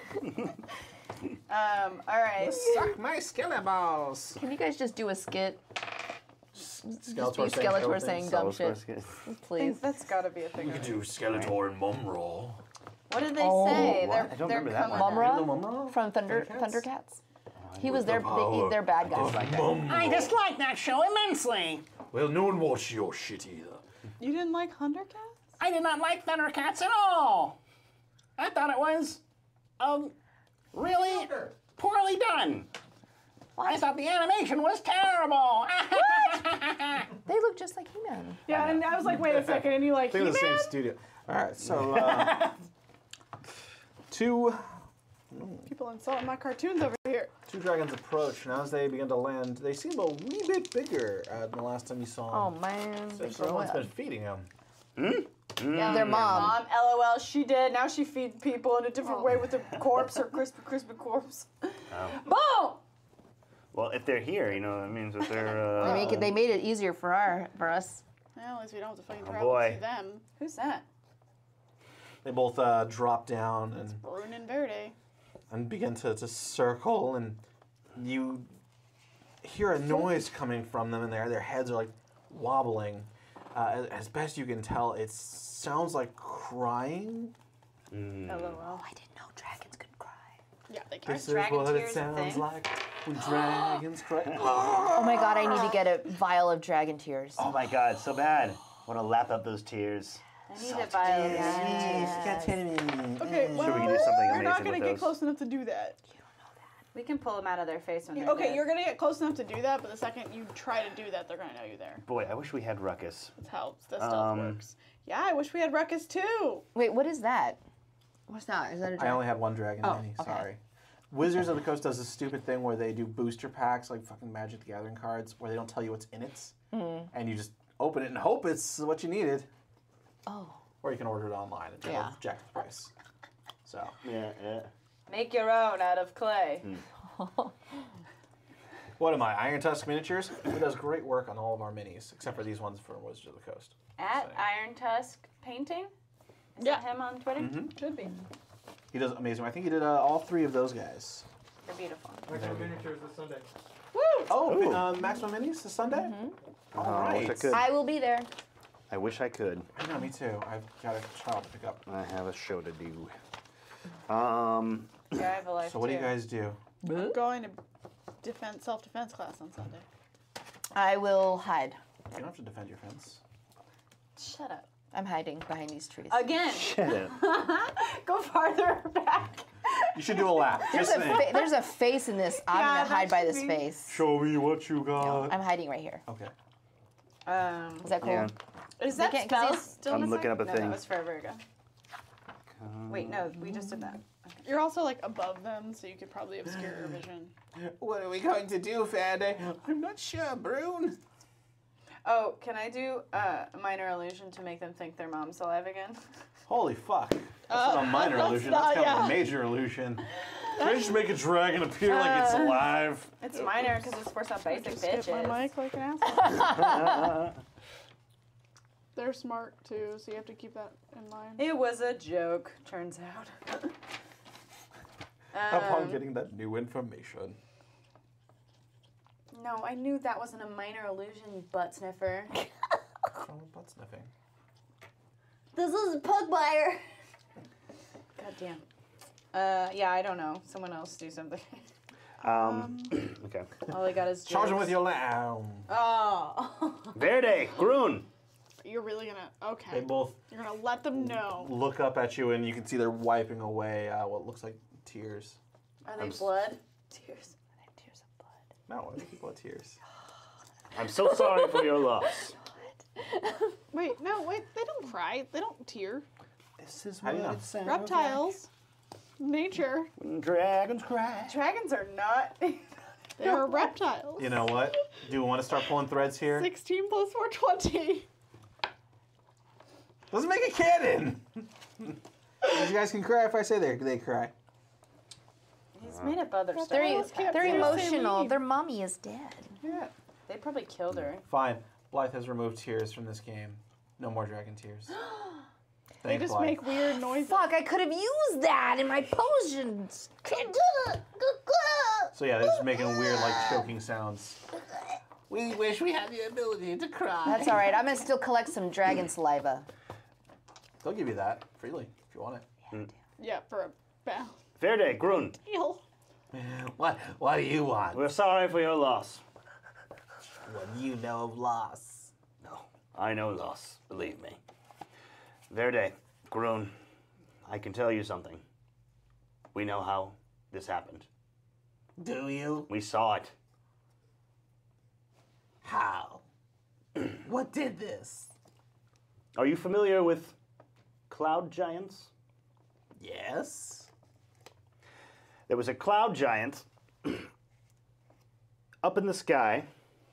Um. All right. Suck my skeleton balls! Can you guys just do a skit? Just be Skeletor saying Skeletor dumb saying things. dumb Of shit, course, yes. I think please. that's got to be a thing. We could do Skeletor and Mumroll. What did they Oh, say? what? They're, I don't they're remember that coming one. at- Mumra from Thunder Thundercats? Thundercats. He was their they, they're bad guys like that. I dislike that show immensely. Well, no one watched your shit either. You didn't like Thundercats? I did not like Thundercats at all. I thought it was, um, really poorly done. I thought the animation was terrible. They look just like He-Man. Yeah, and I was like, wait a second, and you like, I think it's the He-Man? same studio. Alright, so, uh, two People insulting my cartoons over here. Two dragons approach, and as they begin to land, they seem a wee bit bigger uh, than the last time you saw Oh them. man, they grow Someone's up. been feeding him. Yeah, their mom. Mom, lol, she did. Now she feeds people in a different way with a corpse or crispy, crispy corpse. Boom! Well, if they're here, you know, that means that they're. They Uh, make it. They made it easier for our for us. Well, at least we don't have to fucking Oh, travel boy. to them. Who's that? They both uh, drop down and, Brune and Verde. and begin to, to circle, and you hear a noise coming from them, and their their heads are like wobbling. Uh, as, as best you can tell, it sounds like crying. mm. LOL. I didn't know dragons could cry. Yeah, they can. This is dragon what it tears a sounds thing? like when dragons cry. Oh my god, I need to get a vial of dragon tears. Oh my God, so bad. Want to lap up those tears. I need a vial of Okay, well, Sure, we can do something you're not amazing gonna with get those. close enough to do that. We can pull them out of their face when they're Okay, dead. you're gonna get close enough to do that, but the second you try to do that, they're gonna know you're there. Boy, I wish we had Ruckus. That's how the stealth Um, works. Yeah, I wish we had Ruckus too. Wait, what is that? What's that? Is that a I dragon? only had one dragon Oh, mini, okay. sorry. Wizards of the Coast does this stupid thing where they do booster packs, like fucking Magic the Gathering cards, where they don't tell you what's in it. Mm-hmm. And you just open it and hope it's what you needed. Oh. Or you can order it online and Yeah. jack the price. So, Yeah, yeah. Make your own out of clay. what am I? Iron Tusk Miniatures? He does great work on all of our minis, except for these ones for Wizards of the Coast. At Same. Iron Tusk Painting? Is Yeah. that him on Twitter? Mm-hmm. Should be. He does amazing. I think he did uh, all three of those guys. They're beautiful. Maximum miniatures this Sunday. Oh, Ooh. uh, Maximum Minis this Sunday? All Oh, I wish I right. could. I will be there. I wish I could. I know, me too. I've got a child to pick up. I have a show to do. Um, Yeah, I have a life So what do too. you guys do? I'm going to defense self-defense class on Sunday. I will hide. You don't have to defend your fence. Shut up. I'm hiding behind these trees. Again. shut up. Go farther back. You should do a lap. There's Just a saying. fa- there's a face in this. I'm Yeah, gonna that hide by should this be- face. Show me what you got. I'm hiding right here. Okay. Um, Is that cool? Yeah. is that They can't- 'cause spell he's- still I'm missing? looking up a no, thing. that was forever ago. Wait, no, we just did that. You're also like above them, so you could probably obscure your vision. What are we going to do, Faraday? I'm not sure, Brune. Oh, can I do uh, a minor illusion to make them think their mom's alive again? Holy fuck. That's Uh, not a minor that's illusion. not- That's kind of yeah. a major illusion. Can I just make a dragon appear like it's Uh, alive? It's minor because it's for some basic Just hit bitches. my mic like an asshole. They're smart too, so you have to keep that in mind. It was a joke, turns out. Upon Um, getting that new information. no, I knew that wasn't a minor illusion, you butt sniffer. Oh, butt sniffing. This is Pugmire. God damn. Uh, yeah, I don't know. Someone else do something. Um, okay. All I got is Charge him jokes. with your lamb. Oh. Verde, Grun. You're really gonna okay. They both You're gonna let them know. look up at you, and you can see they're wiping away uh, what looks like tears. Are they I'm s- blood? Tears. Tears of blood. No, other people have tears. I'm so sorry for your loss. Wait, no, wait. They don't cry. They don't tear. This is How do you know? sounds Reptiles, nature. like when dragons cry. Dragons are not. They're reptiles. You know what? Do we want to start pulling threads here? Sixteen plus four twenty. Let's make a canon. You guys can cry if I say they they cry. He's made up other stuff. They're, else can't they're say emotional. leave. Their mommy is dead. Yeah. They probably killed her. Fine. Blythe has removed tears from this game. No more dragon tears. They Thanks, just Blythe. make weird noises. Fuck! I could have used that in my potions. So yeah, they're just making weird like choking sounds. We wish we had the ability to cry. That's all right. I'm gonna still collect some dragon saliva. They'll give you that freely if you want it. Yeah, for a bow. Verde, Grun. Deal. What? What do you want? We're sorry for your loss. What do you know of loss? No, I know loss. Believe me. Verde, Grun. I can tell you something. We know how this happened. Do you? We saw it. How? What did this? Are you familiar with cloud giants? Yes. there was a cloud giant up in the sky.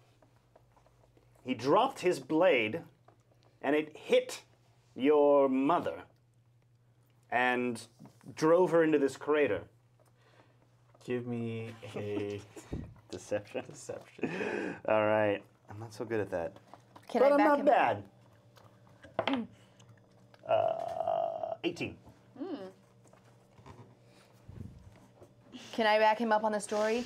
He dropped his blade, and it hit your mother and drove her into this crater. Give me a Deception. deception. All right. I'm not so good at that. Can but I I'm back not him bad. Uh, eighteen. Can I back him up on the story?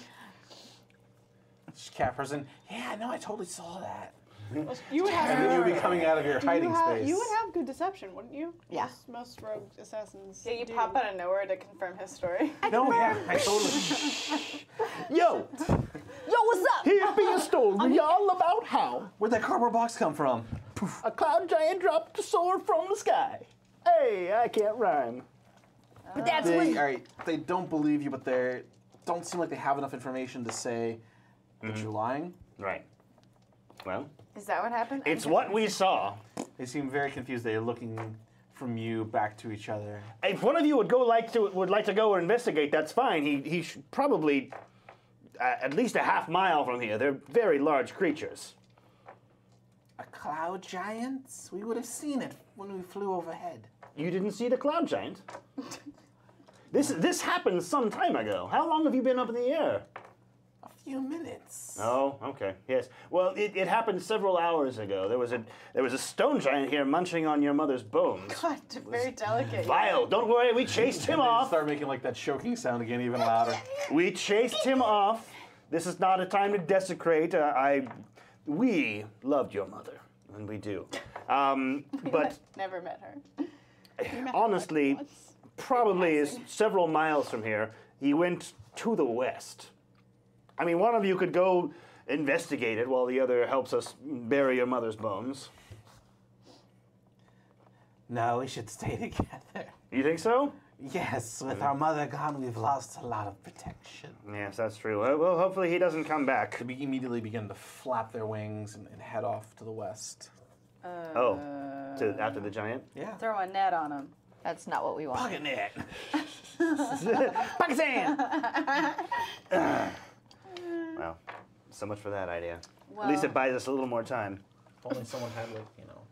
Cat person. Yeah, no, I totally saw that. You would have. And then you'll be coming out of your you, hiding have space. you would have good deception, wouldn't you? Yeah. Most, most rogue assassins. Yeah, you do. pop out of nowhere to confirm his story. No, yeah, I totally. Yo, Yo, what's up? here be a story all about how Where'd that cardboard box come from? a cloud giant dropped a sword from the sky. Hey, I can't rhyme. But that's They, when all right, they don't believe you, but they don't seem like they have enough information to say that you're lying. Right. Well, Is that what happened? it's what we saw. They seem very confused. They're looking from you back to each other. If one of you would go like to would like to go and investigate, that's fine. He he should probably uh, at least a half mile from here. They're very large creatures. A cloud giant? We would have seen it when we flew overhead. You didn't see the cloud giant? This this happened some time ago. How long have you been up in the air? A few minutes. Oh, okay. Yes. Well, it, it happened several hours ago. There was a there was a stone giant here munching on your mother's bones. God, very delicate. Vile. Don't worry, we chased him They off. start making like that choking sound again, even louder. We chased him off. This is not a time to desecrate. Uh, I, we loved your mother, and we do. Um, but Never met her. honestly, probably is several miles from here. He went to the west. I mean, one of you could go investigate it while the other helps us bury your mother's bones. No, we should stay together. You think so? Yes, with our mother gone, we've lost a lot of protection. Yes, that's true. Uh, Well, hopefully he doesn't come back. They be- immediately begin to flap their wings and, and head off to the west. Oh, to after the giant. Yeah. Throw a net on him. that's not what we want. Pocket net. Pakistan. Well, so much for that idea. At least it Well- buys us a little more time. If only someone had, like, you know.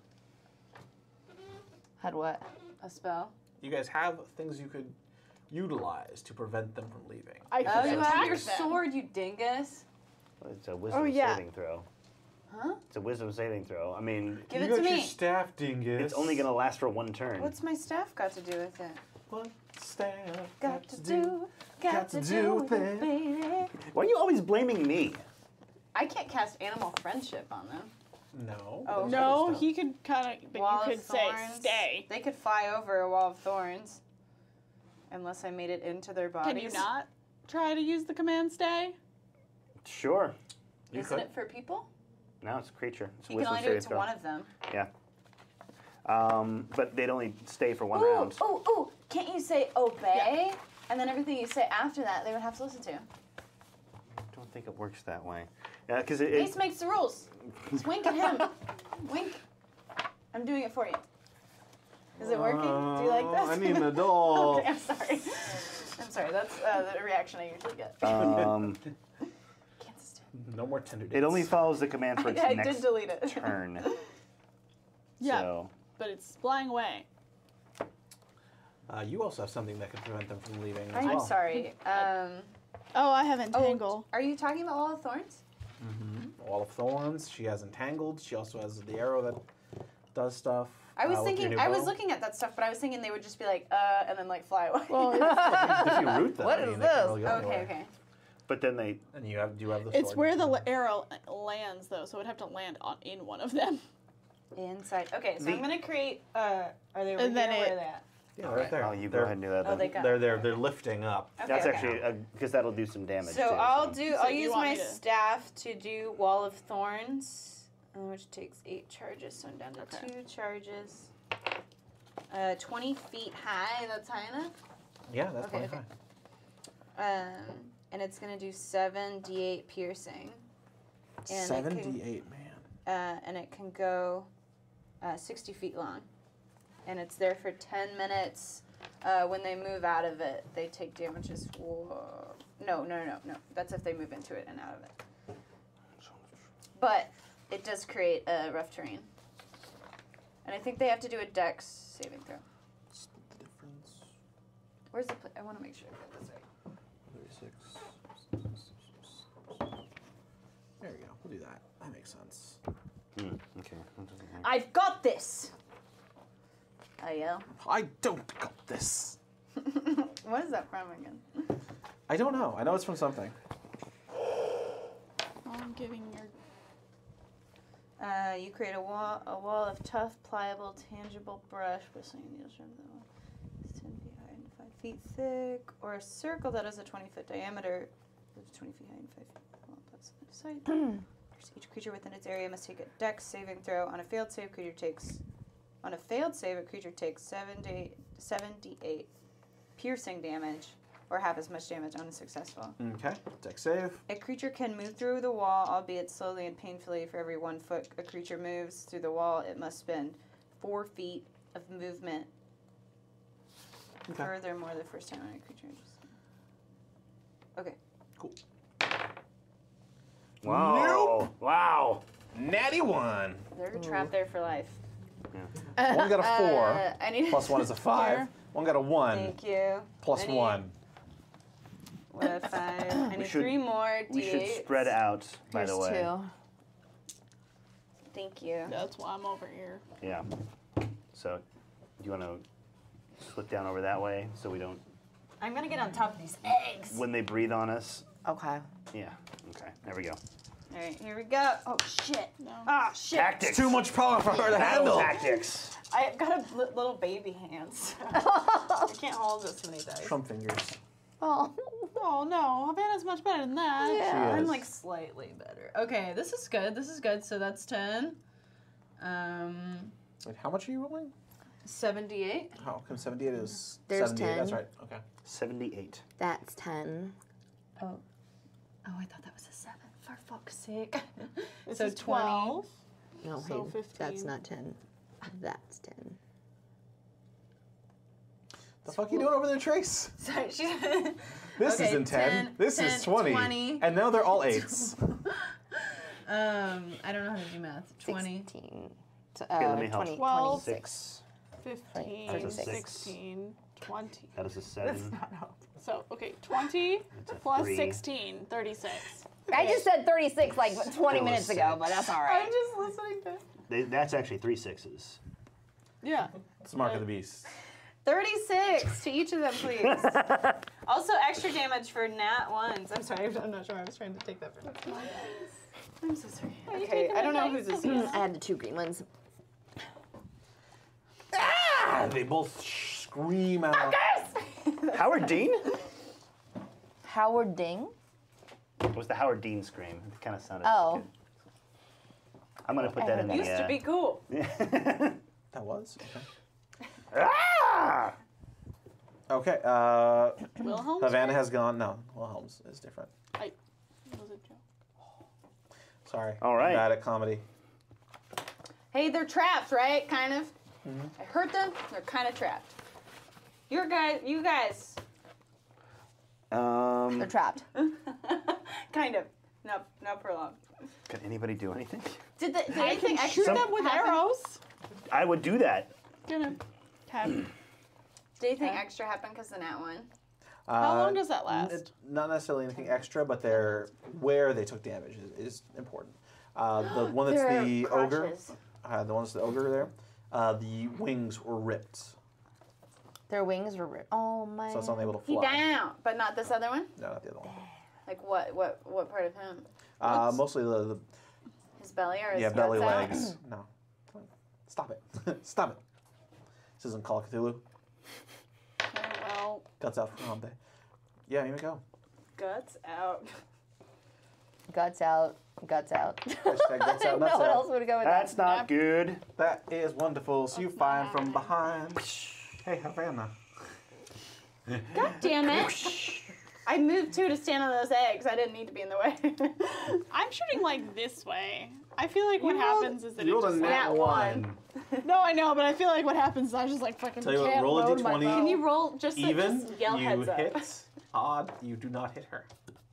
Had what? A spell. You guys have things you could utilize to prevent them from leaving. I Oh, could you attack have your them. sword, you dingus. It's a wisdom Oh, yeah. saving throw. Huh? It's a wisdom saving throw. I mean, Give you it got to your me. staff, dingus. it's only gonna last for one turn. What's my staff got to do with it? What staff Got to do, got to do with it, baby. Why are you always blaming me? I can't cast animal friendship on them. No. Oh. there's No, other stuff. he could kind of, but Wall you of could say thorns. stay. They could fly over a wall of thorns. Unless I made it into their bodies. Can you not try to use the command stay? Sure. You Isn't could. it for people? No, it's a creature. It's a You can wisdom only do it saving to throw. one of them. Yeah. Um, but they'd only stay for one Ooh, round. ooh, ooh. Can't you say obey? And then everything you say after that, they would have to listen to. I don't think it works that way. Yeah, because it, Ace it, makes the rules. Just wink at him. Wink. I'm doing it for you. Is it working? Do you like Oh, this? I need an adult. Okay, I'm sorry. I'm sorry. That's uh, the reaction I usually get. um, Can't stand No more tender it only follows the command for its I next did delete it. turn. Yeah, So, but it's flying away. Uh, you also have something that could prevent them from leaving as I'm well. sorry. Um, Oh, I have oh, entangle. are you talking about Wall of Thorns? Wall of Thorns. She has entangled. She also has the arrow that does stuff. I was uh, with your thinking, new I was bow. looking at that stuff, but I was thinking they would just be like, uh, and then like fly away. Well, it's, If you root them, What I is mean, they can't this? really go okay, anywhere. okay. but then they And you have, do you have the it's sword? where the la- arrow lands, though, so it'd have to land on in one of them. Inside. Okay, so The- I'm gonna create. Uh, are they over And then here? Where it- are they at? Yeah, right there. oh, you go They're- ahead and do that. Oh, Then. they got. They're they're they're lifting up. Okay, That's okay. actually because that'll do some damage. So too, I'll so. do. So I'll you use want my me to- staff to do Wall of Thorns, uh, which takes eight charges. So I'm down to Okay. two charges. Uh, twenty feet high. That's high enough. Yeah, that's Okay, fine. okay. Um, and it's gonna do seven d eight piercing. And it can- seventy-eight, man. Uh, and it can go uh, sixty feet long, and it's there for ten minutes Uh, when they move out of it, they take damages for. No, no, no, no. That's if they move into it and out of it. But it does create a rough terrain. And I think they have to do a dex saving throw. Split the difference. Where's the. Pl- I want to make sure I got this right. thirty-six. There we go. We'll do that. That makes sense. Hmm, okay. That doesn't have- I've got this! I yell. I don't got this. What is that from again? I don't know. I know it's from something. I'm giving your. Uh, you create a wall, a wall of tough, pliable, tangible brush with swinging needles from the wall. It's ten feet high and five feet thick, or a circle that has a twenty foot diameter, that's twenty feet high and five feet long. That's the sight. Each creature within its area must take a dex saving throw. On a failed save, creature takes. On a failed save, a creature takes seventy, seventy-eight piercing damage, or half as much damage on a successful. Okay. Dex save. A creature can move through the wall, albeit slowly and painfully. For every one foot a creature moves through the wall, it must spend four feet of movement. Okay. Furthermore, the first time on a creature. Okay. Cool. Wow. Wow. Natty one. They're trapped there for life. One got a four. Uh, I need Plus one is a five. Here. One got a one. Thank you. Plus I need- one. What a five. I need should- three more D We eight. should spread out, by Here's the way. two. Thank you. That's why I'm over here. Yeah. So, do you want to slip down over that way so we don't, I'm gonna get on top of these eggs. when they breathe on us? Okay. Yeah. Okay. There we go. All right, here we go. Oh shit. No. Ah shit. Tactics. Too much power for her to Battle handle. tactics. I got a li- little baby hands. I can't hold this many dice. Trump fingers. Oh. Oh no, Havana's much better than that. Yeah. She I'm is. like slightly better. Okay, this is good. This is good. So that's ten. Um, Wait, how much are you rolling? seventy-eight. Oh, okay, seventy-eight is There's seventy-eight. That's ten. right. Okay. seventy-eight. That's ten. Oh. Oh, I thought that was a seven. For fuck's sake. This so is twenty. twelve. No, So hey, fifteen. that's not ten. That's ten. The fuck you doing over there, Trace? Sorry, she. This Okay, isn't ten. ten, This ten, is twenty. twenty. And now they're all eights. um, I don't know how to do math. Twenty. sixteen. T- Here, uh, let me help. twenty, Twelve. Six. fifteen, thirty-six. sixteen, twenty. That is a seven. So, okay, twenty That's a plus three. sixteen, thixty-six. I just said thirty-six like twenty Still a minutes ago, but six. that's all I'm right. just listening to. They, that's actually three sixes. Yeah. It's the mark of the beast. thirty-six to each of them, please. Also, extra damage for nat ones. I'm sorry, I'm not sure. I was trying to take that for. I'm so sorry. you Okay, taking I don't the know whose dice? this is. I had the two green ones. Ah! They both scream out. Howard Dean? Howard Ding. It was the Howard Dean scream. It kind of sounded. Oh. good. I'm gonna put that in the. Used to uh, be cool. That was? Okay. ah! Okay, uh, Wilhelm? Havana has gone. No, Wilhelm's is different. I, was a joke. Sorry. All right. I'm bad at comedy. Hey, they're trapped, right? Kind of. I hurt them. They're kind of trapped. Your guys, you guys, Um, They're trapped. kind of. No, not for long. can anybody do anything? Did, the, did I anything can extra shoot them Some- with happen? arrows. I would do that. Gonna have. Did anything extra happen because of that one? How Uh, long does that last? It, not necessarily anything extra, but they're where they took damage is, is important. Uh, the one that's Their the ogre, crotches. uh, the one that's the ogre there, uh, the wings were ripped, Their wings were ripped. Oh my. so it's unable to He fly. down, but not this other one. No, not the other one. Like what? What? What part of him? Uh, What's- mostly the, the His belly or his yeah belly guts out? legs. No, stop it, stop it. This isn't Call of Cthulhu. Oh, well, Guts out for Hamde. Yeah, here we go. Guts out. Guts out. Guts out. Hashtag guts I out, don't know nuts what out. else would go with That's that. not good. That is wonderful. So you find from behind. Hey, Havana. God damn it! I moved two to stand on those eggs. I didn't need to be in the way. I'm shooting like this way. I feel like what You rolled- happens is that You it rolled a just nat nat one. one. No, I know, but I feel like what happens is I just like fucking Tell you what, can't roll a load d my twenty. bow. Can you roll just like, Even, just yell you heads up? hit. Odd, you do not hit her.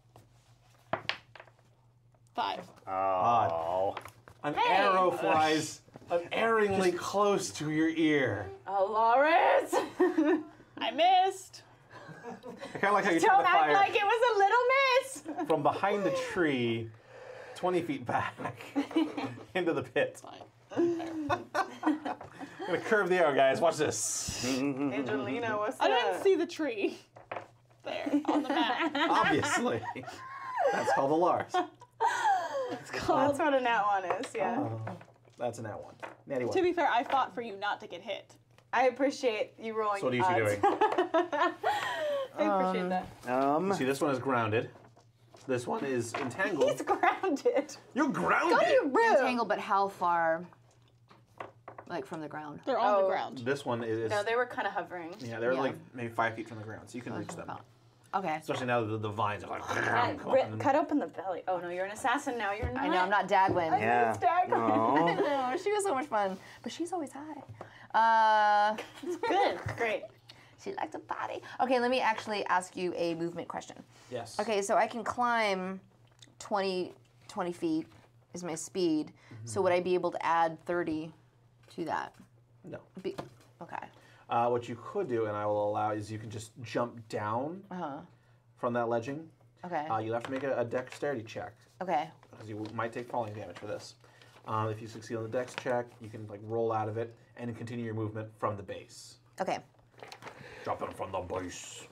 Five. Oh. An Hey! arrow flies unerringly close to your ear. Oh, Lawrence! I missed. I kind of like how you turn Don't the act fire like it was a little miss. from behind the tree, twenty feet back, into the pit. I'm gonna curve the arrow, guys. Watch this. Angelina, what's I didn't see the tree there on the map. Obviously. That's called a Lars. It's called. That's what a nat one is. Yeah. Oh, that's a nat one. Natty one. To be fair, I fought for you not to get hit. I appreciate you rolling. So what are you two odds. doing? I appreciate that. Um, See, this one is grounded. This one is entangled. He's grounded. You're grounded. Entangled, but how far? Like from the ground. They're on the Oh. ground. This one is. No, they were kind of hovering. yeah, they're Yeah. like maybe five feet from the ground, so you can reach them. Okay. Especially now that the, the vines are like. Yeah, come ri- up and- cut open the belly. Oh no, you're an assassin now. You're not. I know, I'm not Dagwin. yeah. It's Dagwood. Oh. I know, she was so much fun. But she's always high. Uh, Good. Great. she likes to party. Okay, let me actually ask you a movement question. Yes. Okay, so I can climb twenty, twenty feet is my speed. So would I be able to add thirty to that? No. Be, okay. Uh, what you could do, and I will allow, is you can just jump down Uh-huh. from that ledging. Okay. Uh, you'll have to make a, a dexterity check Okay. because you might take falling damage for this. Um, if you succeed on the dex check, you can like roll out of it and continue your movement from the base. Okay. Dropping from the base.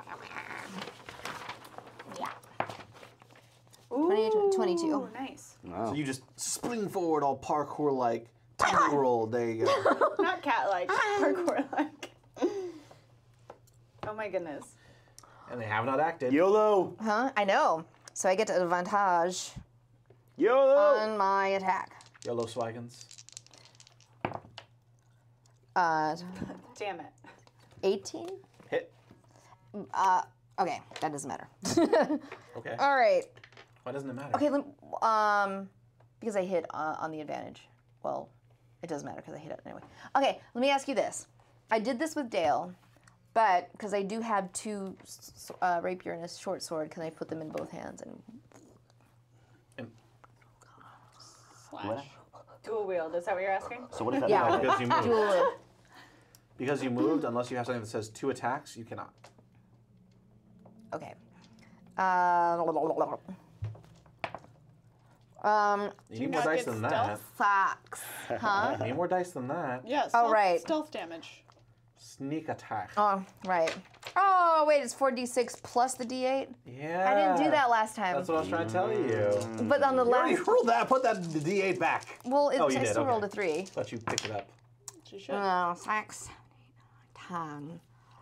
twenty, twenty-two. Ooh, nice. Wow. So you just spring forward, all parkour-like. Tiny roll. There you go. Not cat-like, parkour-like. Oh my goodness. And they have not acted. YOLO. Huh? I know. So I get an advantage YOLO. on my attack. YOLO Swagons. Uh, Damn it. eighteen? Hit. Uh, okay, that doesn't matter. Okay. All right. Why doesn't it matter? Okay, lem- um, because I hit uh, on the advantage. Well, it doesn't matter because I hit it anyway. Okay, let me ask you this. I did this with Dale, but because I do have two s- s- uh, rapier and a short sword, can I put them in both hands? And And Slash. Dual wield. Is that what you're asking? So what does that Yeah. mean? because you moved. dual. Because you moved, unless you have something that says two attacks, you cannot. Okay. Uh, um, You need not more dice get than that. stealth? Fox. Huh? You need more dice than that. Yeah, stealth, right. stealth damage. Sneak attack. Oh, right. Oh, wait, it's four d six plus the d eight? Yeah. I didn't do that last time. That's what I was trying to tell you. But on the You already last. rolled that. Put that d eight back. Well, it, Oh, you I did, still okay. rolled a three. Thought you picked it up. She should. Uh, six, ten,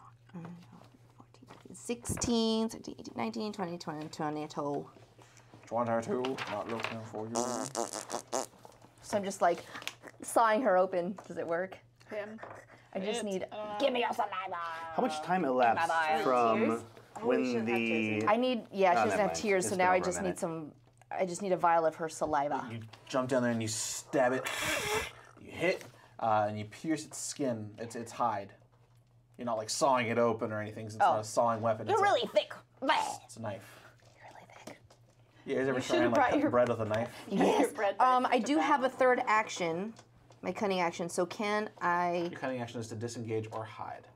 fourteen, sixteen, seventeen, eighteen, nineteen, twenty, twenty, twenty-two. twenty-two, not looking for you. So I'm just like sawing her open. Does it work? Him. I just It- need. I don't know. Give me your saliva. How much time elapsed Bye-bye. from Tears? Oh, we when shouldn't have tears the? I need. Yeah, Oh, she doesn't never have mind. tears, It's so been now I over a just need minute. some. I just need a vial of her saliva. You jump down there and you stab it. You hit, uh, and you pierce its skin, its its hide. You're not like sawing it open or anything. 'Cause it's Oh. not a sawing weapon. You're it's really A, thick. Bleh. it's a knife. You're really thick. You guys ever should try have and like brought cut your- bread with a knife? Yes. Your bread Um, knife I to do bat. have a third action, my cunning action. So can I Your cunning action is to disengage or hide.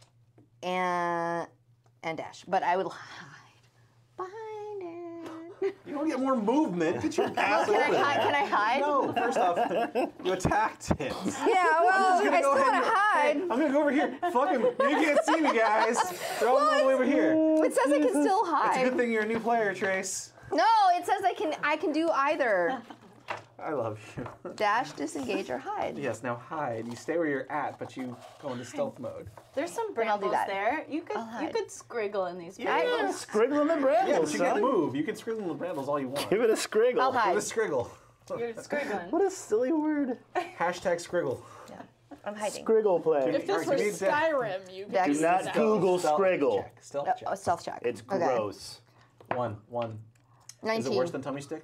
and and dash? But I will hide behind it. You don't get more movement. Get your ass Can I over hide? there. Can I hide? No, first off, you attacked it. Yeah. Well, gonna I go still ahead want to and- hide. I'm gonna go over here. Fuck him. You can't see me, guys. They're all the way over here. It says I can still It's a good hide. thing you're a new player, Trace. No, it says I can. I can do either. I love you. Dash, disengage, or hide. Yes, now hide. You stay where you're at, but you go into stealth mode. There's some Then I'll do brambles that. there. You could I'll you hide. could scriggle in these Yeah, brambles. scriggle in the Yeah, brambles, but you son. can't move. You can scriggle in the brambles all you want. Give it a scriggle. I'll hide. Give it a scriggle. You're scriggling. What a silly word. Hashtag scriggle. I'm hiding. Scriggle play. If this Alright, were give me a- Skyrim, you could Dex. do Do not that. Google Stealth scriggle. check. Stealth Uh, check. oh, stealth check. It's Okay. gross. One. One. nineteen. Is it worse than tummy sticks?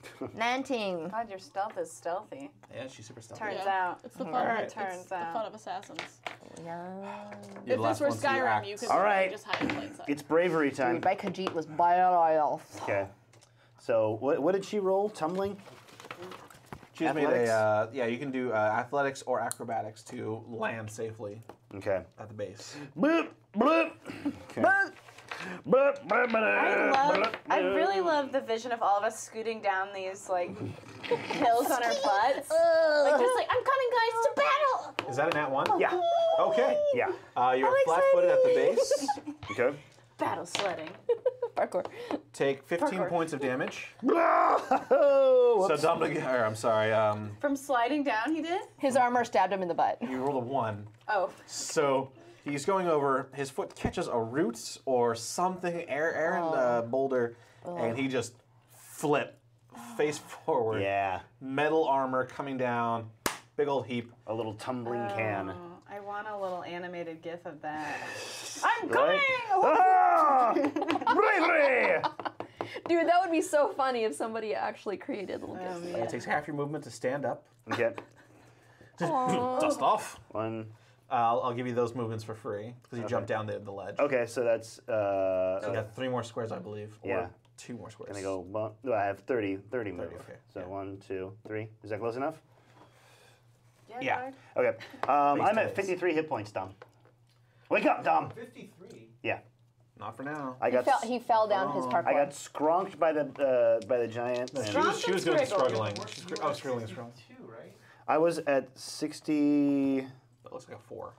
nineteen. God, your stealth is stealthy. Yeah, she's super stealthy. Turns Yeah. out. It's the fun. Alright. It's Turns the out. fun of assassins. Yeah. You're If the this last were one to Skyrim, act. you could All literally right. just hide in plain sight. It's bravery time. Dude, my Khajiit was badass. Okay. So what, what did she roll? Tumbling? She's made Athletics? a, uh, yeah, you can do uh, athletics or acrobatics to land safely Okay. at the base. Boop, bloop. Okay. Boop, boop, boop, boop, I love. boop, I boop. really love the vision of all of us scooting down these like hills on our butts, like just like I'm coming, guys, to battle. Is that a nat one? Yeah. Okay. Yeah. Uh, you're How flat-footed at the base. Okay. Battle sledding. Parkour. Take fifteen Parkour. points of damage. Oh, So Dumbledore, or I'm sorry, um, From sliding down, he did. His armor stabbed him in the butt. you rolled a one. Oh, So he's going over. His foot catches a root or something, air, air in the boulder, and he just flip, face forward. yeah. Metal armor coming down, big old heap. A little tumbling can. Oh, I want a little animated GIF of that. I'm Right? coming. Ah! Bravery! Dude, that would be so funny if somebody actually created little Oh, gifs. man. It takes half your movement to stand up. Okay. Dust off. One. Uh, I'll, I'll give you those movements for free because you Okay. jumped down the, the ledge. Okay, so that's uh. So you got three more squares, I believe. Or Yeah. two more squares. Can I go one? No, I have thirty, thirty move. thirty, okay. So Yeah. one, two, three. Is that close enough? Yeah. Doug. Okay. Um, Base I'm to at base. fifty-three hit points, Dom. Wake up, Dom. fifty-three. Yeah. Not for now. I He got. fell, s- he fell down his Oh. parkour. I got scronked by the uh, by the giant. and She was, she was doing Scriggles. struggling. We're- She's, we're oh, at struggling, struggling. sixty-two, right? I was at sixty-four. That looks like a four.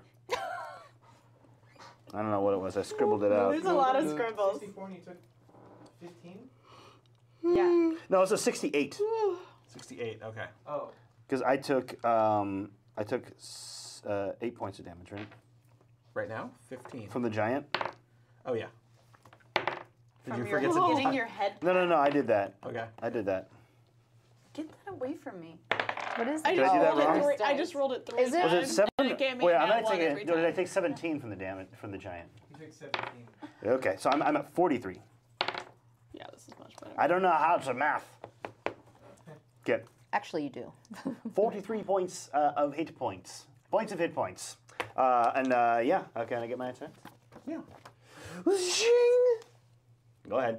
I don't know what it was. I scribbled it out. There's a lot of scribbles. sixty-four and you took fifteen? Yeah. No, it's a sixty-eight sixty-eight, okay. Oh. because I took um, I took s- uh, eight points of damage, right, Right now, fifteen. from the giant. Oh, yeah. Did From you your forget to getting your head. No, no, no. I did that. Okay. I did that. Get that away from me. What is I Did just I do that rolled it wrong? three. I just rolled it three Is it- Was times. it seven? And it gave me Wait, a I'm nat not one taking. every No, did I time. take seventeen from the damage from the giant? You took seventeen. Okay, so I'm, I'm at forty-three. Yeah, this is much better. I don't know how to math. Get Actually, you do. forty-three points uh, of hit points. Points of hit points. Uh, and uh, yeah, uh, can I get my attack? Yeah. Zing! Go ahead.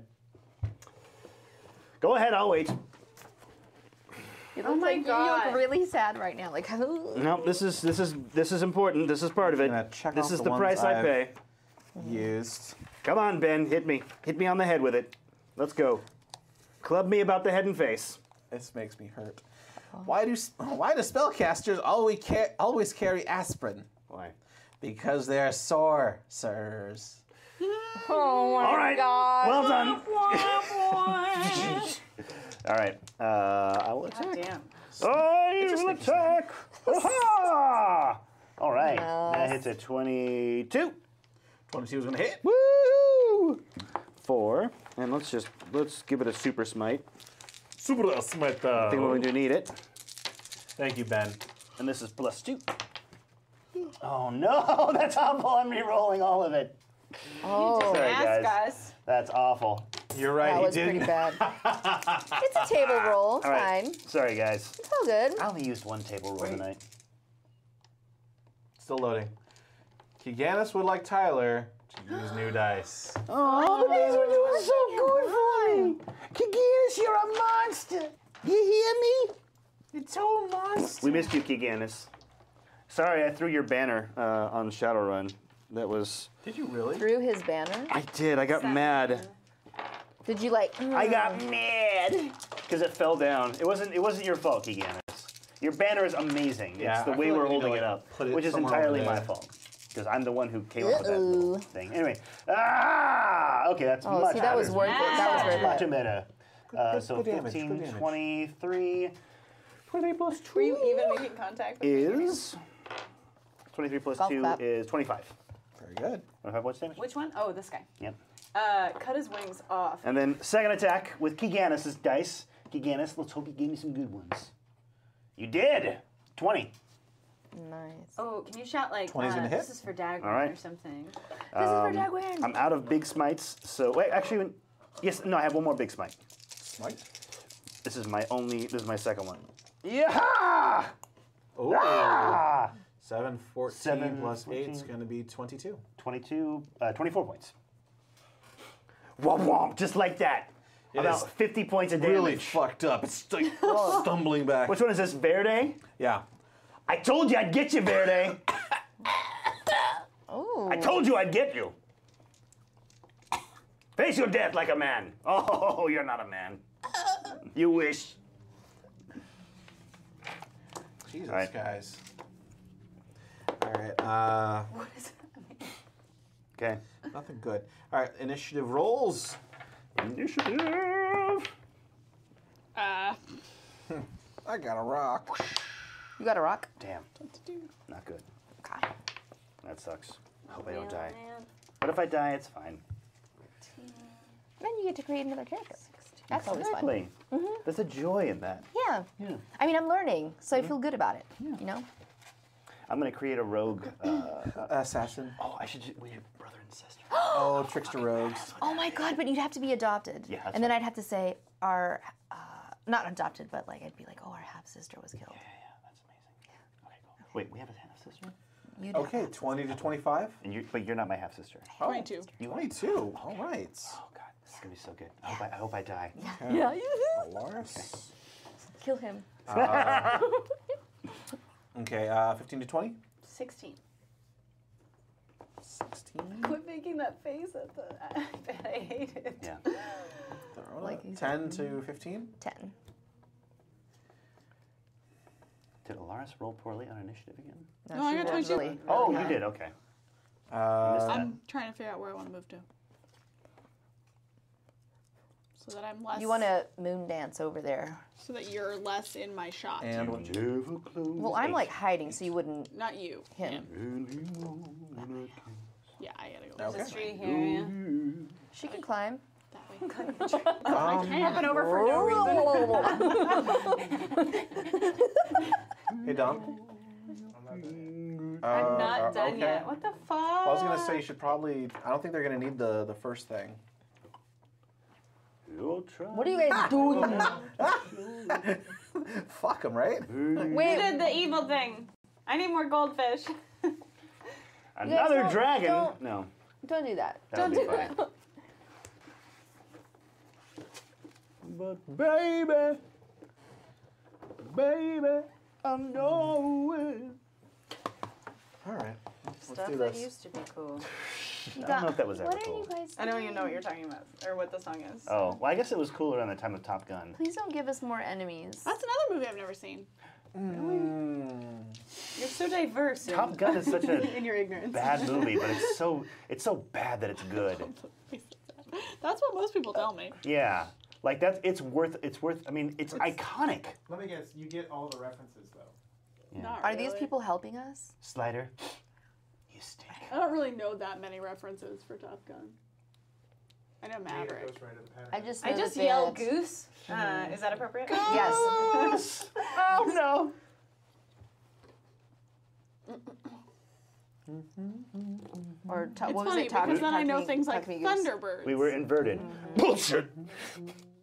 Go ahead, I'll wait. You Oh look my like, God. You look really sad right now. Like, No, this is this is this is important. This is part of it. Gonna check This off is the the ones price I I've- pay. Used. Come on, Ben, hit me. Hit me on the head with it. Let's go. Club me about the head and face. This makes me hurt. Why do s- why do spellcasters always ca- always carry aspirin? Why? Because they're sore, sirs. oh my All right. God. Well done. All right. Uh, I will attack. Damn. I just will makes sense. attack. Aha! All right. Nice. That hits at twenty-two. twenty-two is going to hit. Woo! Four. And let's just let's give it a super smite. Super smite. I think we're going to need it. Thank you, Ben. And this is plus two. Oh no, that's awful. I'm re-rolling all of it. Oh, Sorry, Ask guys. guys. That's awful. You're right. that he was did. pretty bad. It's a table roll. It's All right. fine. Sorry, guys. It's all good. I only used one table roll tonight. Still loading. Kiganis would like Tyler to use new dice. Oh, but these were doing so good for me. Kiganis, you're a monster. You hear me? It's all monster. We missed you, Kiganis. Sorry, I threw your banner uh, on Shadowrun. That was. Did you really? Threw his banner. I did. I got mad. Did you like? I got mad because it fell down. It wasn't. It wasn't your fault, Kiganis. Your banner is amazing. Yeah, it's the I way feel like we're we need to, holding it like, up, put it which is somewhere entirely over my there. fault because I'm the one who came up with that Uh-oh. little thing. Anyway, ah, okay, that's Oh, much see, that was better. worth it. That was worth Much it. better. Uh, good- so good damage, fifteen, good damage. twenty-three. twenty-three plus two Were you even making contact with me? is twenty-three plus Golf two clap. is twenty-five. Very good. twenty-five points damage. Which one? Oh, this guy. Yep. Uh, cut his wings off. And then second attack with Kiganis' dice. Kiganis, let's hope you gave me some good ones. You did. twenty. Nice. Oh, can you shout like, twenty's uh, gonna hit? this is for Dagwin All right. or something? This is for Dagwin. I'm out of big smites, so wait. Actually, yes. No, I have one more big smite. Smite. This is my only. This is my second one. Yeah. Oh. Ah! seven, fourteen Seven, plus eight is fourteen. going to be twenty-two. twenty-two, uh, twenty-four points. Womp womp, just like that. It About is fifty points of damage. Really fucked up. It's like stumbling back. Which one is this, Verde? Yeah. I told you I'd get you, Verde. Ooh. I told you I'd get you. Face your death like a man. Oh, you're not a man. You wish. Jesus, All right. guys. All right. Uh, What is that? Okay. nothing good. All right. Initiative rolls. Initiative. Uh, I got a rock. You got a rock? Damn. Not good. Okay. That sucks. I hope I don't die. Man. But if I die, it's fine. Then you get to create another character. That's always fun. Exactly. There's a joy in that. Yeah. Yeah. I mean, I'm learning, so I feel good about it. You know? I'm gonna create a rogue. Uh, Assassin. oh, I should. ju- We have brother and sister. Oh, trickster rogues. Oh my god, but you'd have to be adopted. Yeah, that's and then fine. I'd have to say our, uh, not adopted, but like I'd be like, oh, our half sister was killed. Yeah, yeah, that's amazing. Okay, cool. Wait, we have a half sister. You'd have Okay, half twenty to twenty-five. And you, but you're not my half sister. twenty-two. You are? twenty-two. All right. Oh God, this is gonna be so good. I hope I, I hope I die. Okay. Yeah. Lars. Kill him. Uh, okay, uh, fifteen to twenty. sixteen. sixteen. Quit making that face at the iPad. I hate it. Yeah. Like he's- ten to fifteen. Ten. Did Alaris roll poorly on initiative again? No, I she got rolled twenty-two. really- Oh, really you high. did. Okay. Uh, missed that. I'm trying to figure out where I want to move to. So that I'm less. You want to moon dance over there. So that you're less in my shot. and what you- Never close Well, I'm eight. like hiding, so you wouldn't. Not you. Him. Yeah, I gotta go. Okay. There's a tree here, yeah. She can climb. That way. Um, Up and over for no reason. hey, Dom. I'm not done yet. Uh, I'm not uh, done okay. yet. What the fuck? Well, I was gonna say you should probably. I don't think they're gonna need the the first thing. You'll try. What are you guys doing? Fuck them, right? We Wait, did the evil thing. I need more goldfish. Another don't- dragon? don't- No. don't do that. That would be fun. But baby, baby, I know it. All right. Let's Stuff do that this. used to be cool. I don't know if that was ever What are cool. you guys I don't even know what doing? you're talking about or what the song is. Oh, well, I guess it was cool around the time of Top Gun. Please don't give us more enemies. That's another movie I've never seen. Mm. You're so diverse. Top Gun is such a In your ignorance. bad movie, but it's so it's so bad that it's good. That's what most people tell me. Yeah, like that's it's worth it's worth. I mean, it's iconic. Let me guess. You get all the references though. Yeah. Not Are these really. people helping us? Slider, you stink. I don't really know that many references for Top Gun. I know Yeah, Maverick. Ghost Rider, the pattern. I just I know just the yelled bit. goose. Uh, is that appropriate? Yes. Oh no. Or ta- It's what was funny it? Talk because me- then talk I know me- things talk like me goose. Thunderbirds. We were inverted. Bullshit.